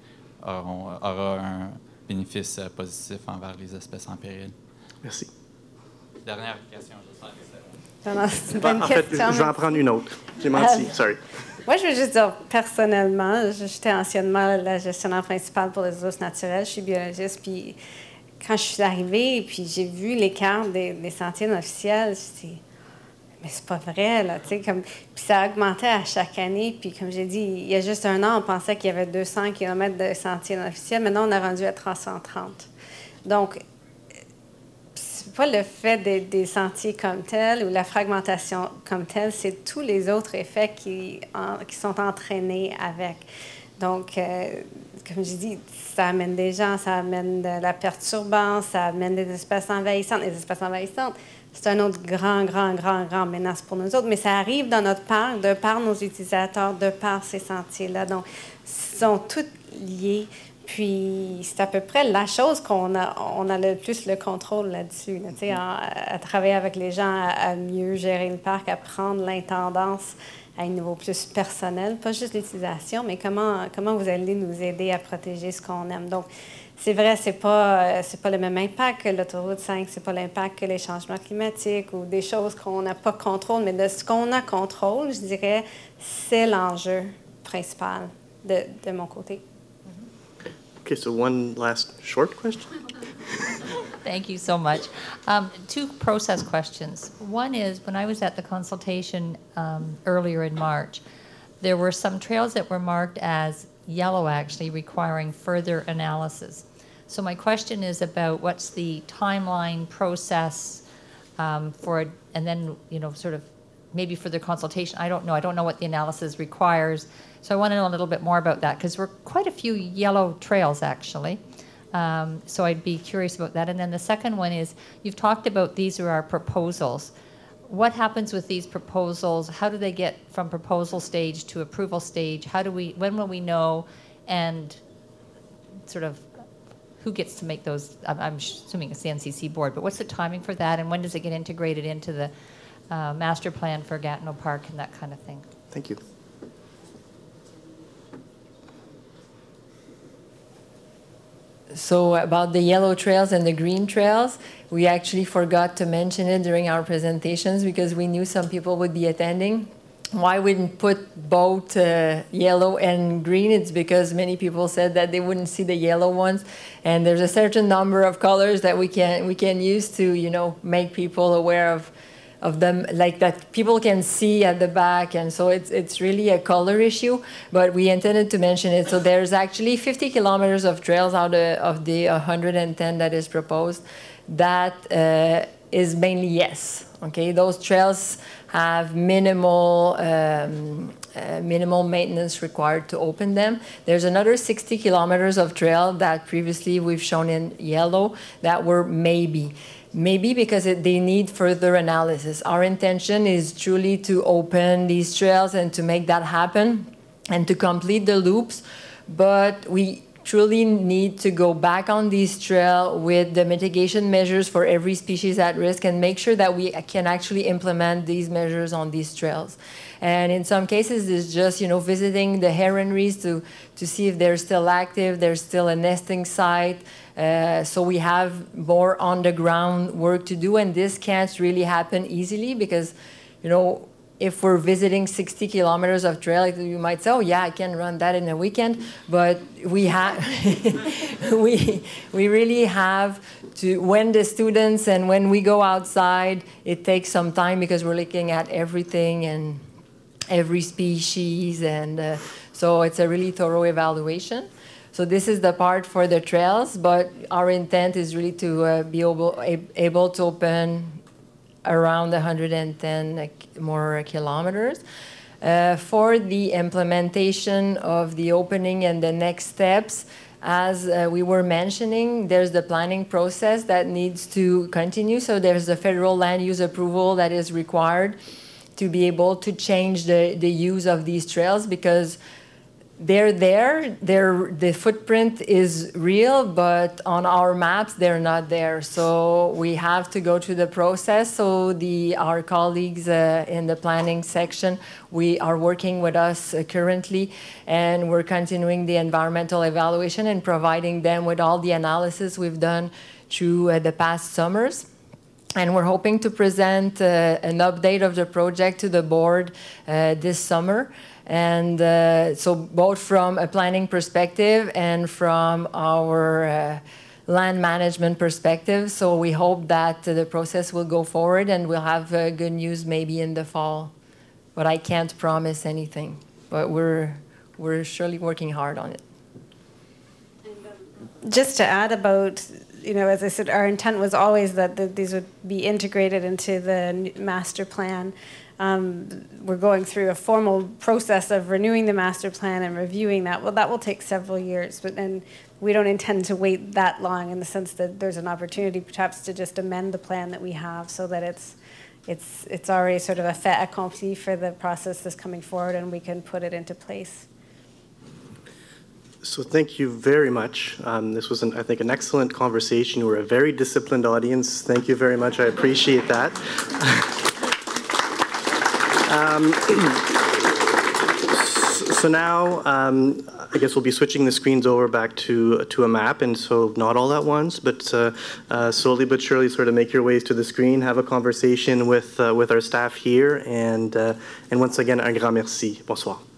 aura un bénéfice positif envers les espèces en péril?
Merci.
Dernière question, je
C'est une bonne question.
Je vais en prendre une autre. J'ai menti, sorry.
Moi, je veux juste dire, personnellement, j'étais anciennement la gestionnaire principale pour les ressources naturelles. Je suis biologiste, puis quand je suis arrivée, puis j'ai vu les cartes des sentiers non officiels, je me mais c'est pas vrai, là, tu sais, comme... Puis ça augmentait à chaque année, puis comme j'ai dit, il y a juste un an, on pensait qu'il y avait 200 km de sentiers non officiels. Maintenant, on a rendu à 330. Donc, c'est pas le fait des sentiers comme tel ou la fragmentation comme telle, c'est tous les autres effets qui sont entraînés avec. Donc, comme je dis, ça amène des gens, ça amène de la perturbance, ça amène des espèces envahissantes. Les espèces envahissantes, c'est un autre grand menace pour nous autres, mais ça arrive dans notre parc, de par nos utilisateurs, de par ces sentiers-là. Donc, ils sont tous liés. Puis, c'est à peu près la chose qu'on a le plus le contrôle là-dessus, là, tu sais, à travailler avec les gens, à mieux gérer le parc, à prendre l'intendance à un niveau plus personnel, pas juste l'utilisation, mais comment vous allez nous aider à protéger ce qu'on aime. Donc, c'est vrai, c'est pas le même impact que l'autoroute 5, c'est pas l'impact que les changements climatiques ou des choses qu'on n'a pas contrôle, mais de ce qu'on a contrôle, je dirais, c'est l'enjeu principal de mon côté.
Okay, so one last short question.
Thank you so much. Two process questions. One is, when I was at the consultation earlier in March, there were some trails that were marked as yellow, actually, requiring further analysis. So my question is about what's the timeline process for, and then, sort of maybe further consultation. I don't know. I don't know what the analysis requires. So I want to know a little bit more about that, because we're quite a few yellow trails, actually. So I'd be curious about that. And then the second one is, you've talked about these are our proposals. What happens with these proposals? How do they get from proposal stage to approval stage? When will we know? And sort of who gets to make those? I'm assuming it's the NCC board, but what's the timing for that? And when does it get integrated into the master plan for Gatineau Park and that kind of thing?
Thank you.
So about the yellow trails and the green trails, we actually forgot to mention it during our presentations because we knew some people would be attending. Why we didn't put both yellow and green? It's because many people said that they wouldn't see the yellow ones, and there's a certain number of colors that we can use to make people aware of them, like that people can see at the back, and so it's really a color issue, but we intended to mention it. So there's actually 50 kilometers of trails out of the 110 that is proposed. That is mainly yes. Okay, those trails have minimal maintenance required to open them. There's another 60 kilometers of trail that previously we've shown in yellow that were maybe because they need further analysis. Our intention is truly to open these trails and to make that happen and to complete the loops, but we truly need to go back on these trails with the mitigation measures for every species at risk and make sure that we can actually implement these measures on these trails. And in some cases, it's just, visiting the heronries to see if they're still active, there's still a nesting site. So we have more on-the-ground work to do, and this can't really happen easily because, if we're visiting 60 kilometers of trail, you might say, oh, yeah, I can run that in a weekend. But we have, we really have to, when the students and when we go outside, it takes some time because we're looking at everything every species, and so it's a really thorough evaluation. So this is the part for the trails, but our intent is really to be able to open around 110 more kilometers. For the implementation of the opening and the next steps, as we were mentioning, there's the planning process that needs to continue. So there's the federal land use approval that is required to be able to change the use of these trails, because they're there, the footprint is real, but on our maps, they're not there. So we have to go through the process. So our colleagues in the planning section, we are working with us currently, and we're continuing the environmental evaluation and providing them with all the analysis we've done through the past summers. And we're hoping to present an update of the project to the board this summer. And so both from a planning perspective and from our land management perspective. So we hope that the process will go forward and we'll have good news maybe in the fall. But I can't promise anything. But we're surely working hard on it.
Just to add about, as I said, our intent was always that these would be integrated into the master plan. We're going through a formal process of renewing the master plan and reviewing that. Well, that will take several years, and we don't intend to wait that long, in the sense that there's an opportunity perhaps to just amend the plan that we have so that it's already sort of a fait accompli for the process that's coming forward, and we can put it into place.
So thank you very much. This was, I think, an excellent conversation. You were a very disciplined audience. Thank you very much. I appreciate that. So now, I guess we'll be switching the screens over back to a map, and so not all at once, but slowly but surely sort of make your ways to the screen, have a conversation with our staff here, and once again, un grand merci. Bonsoir.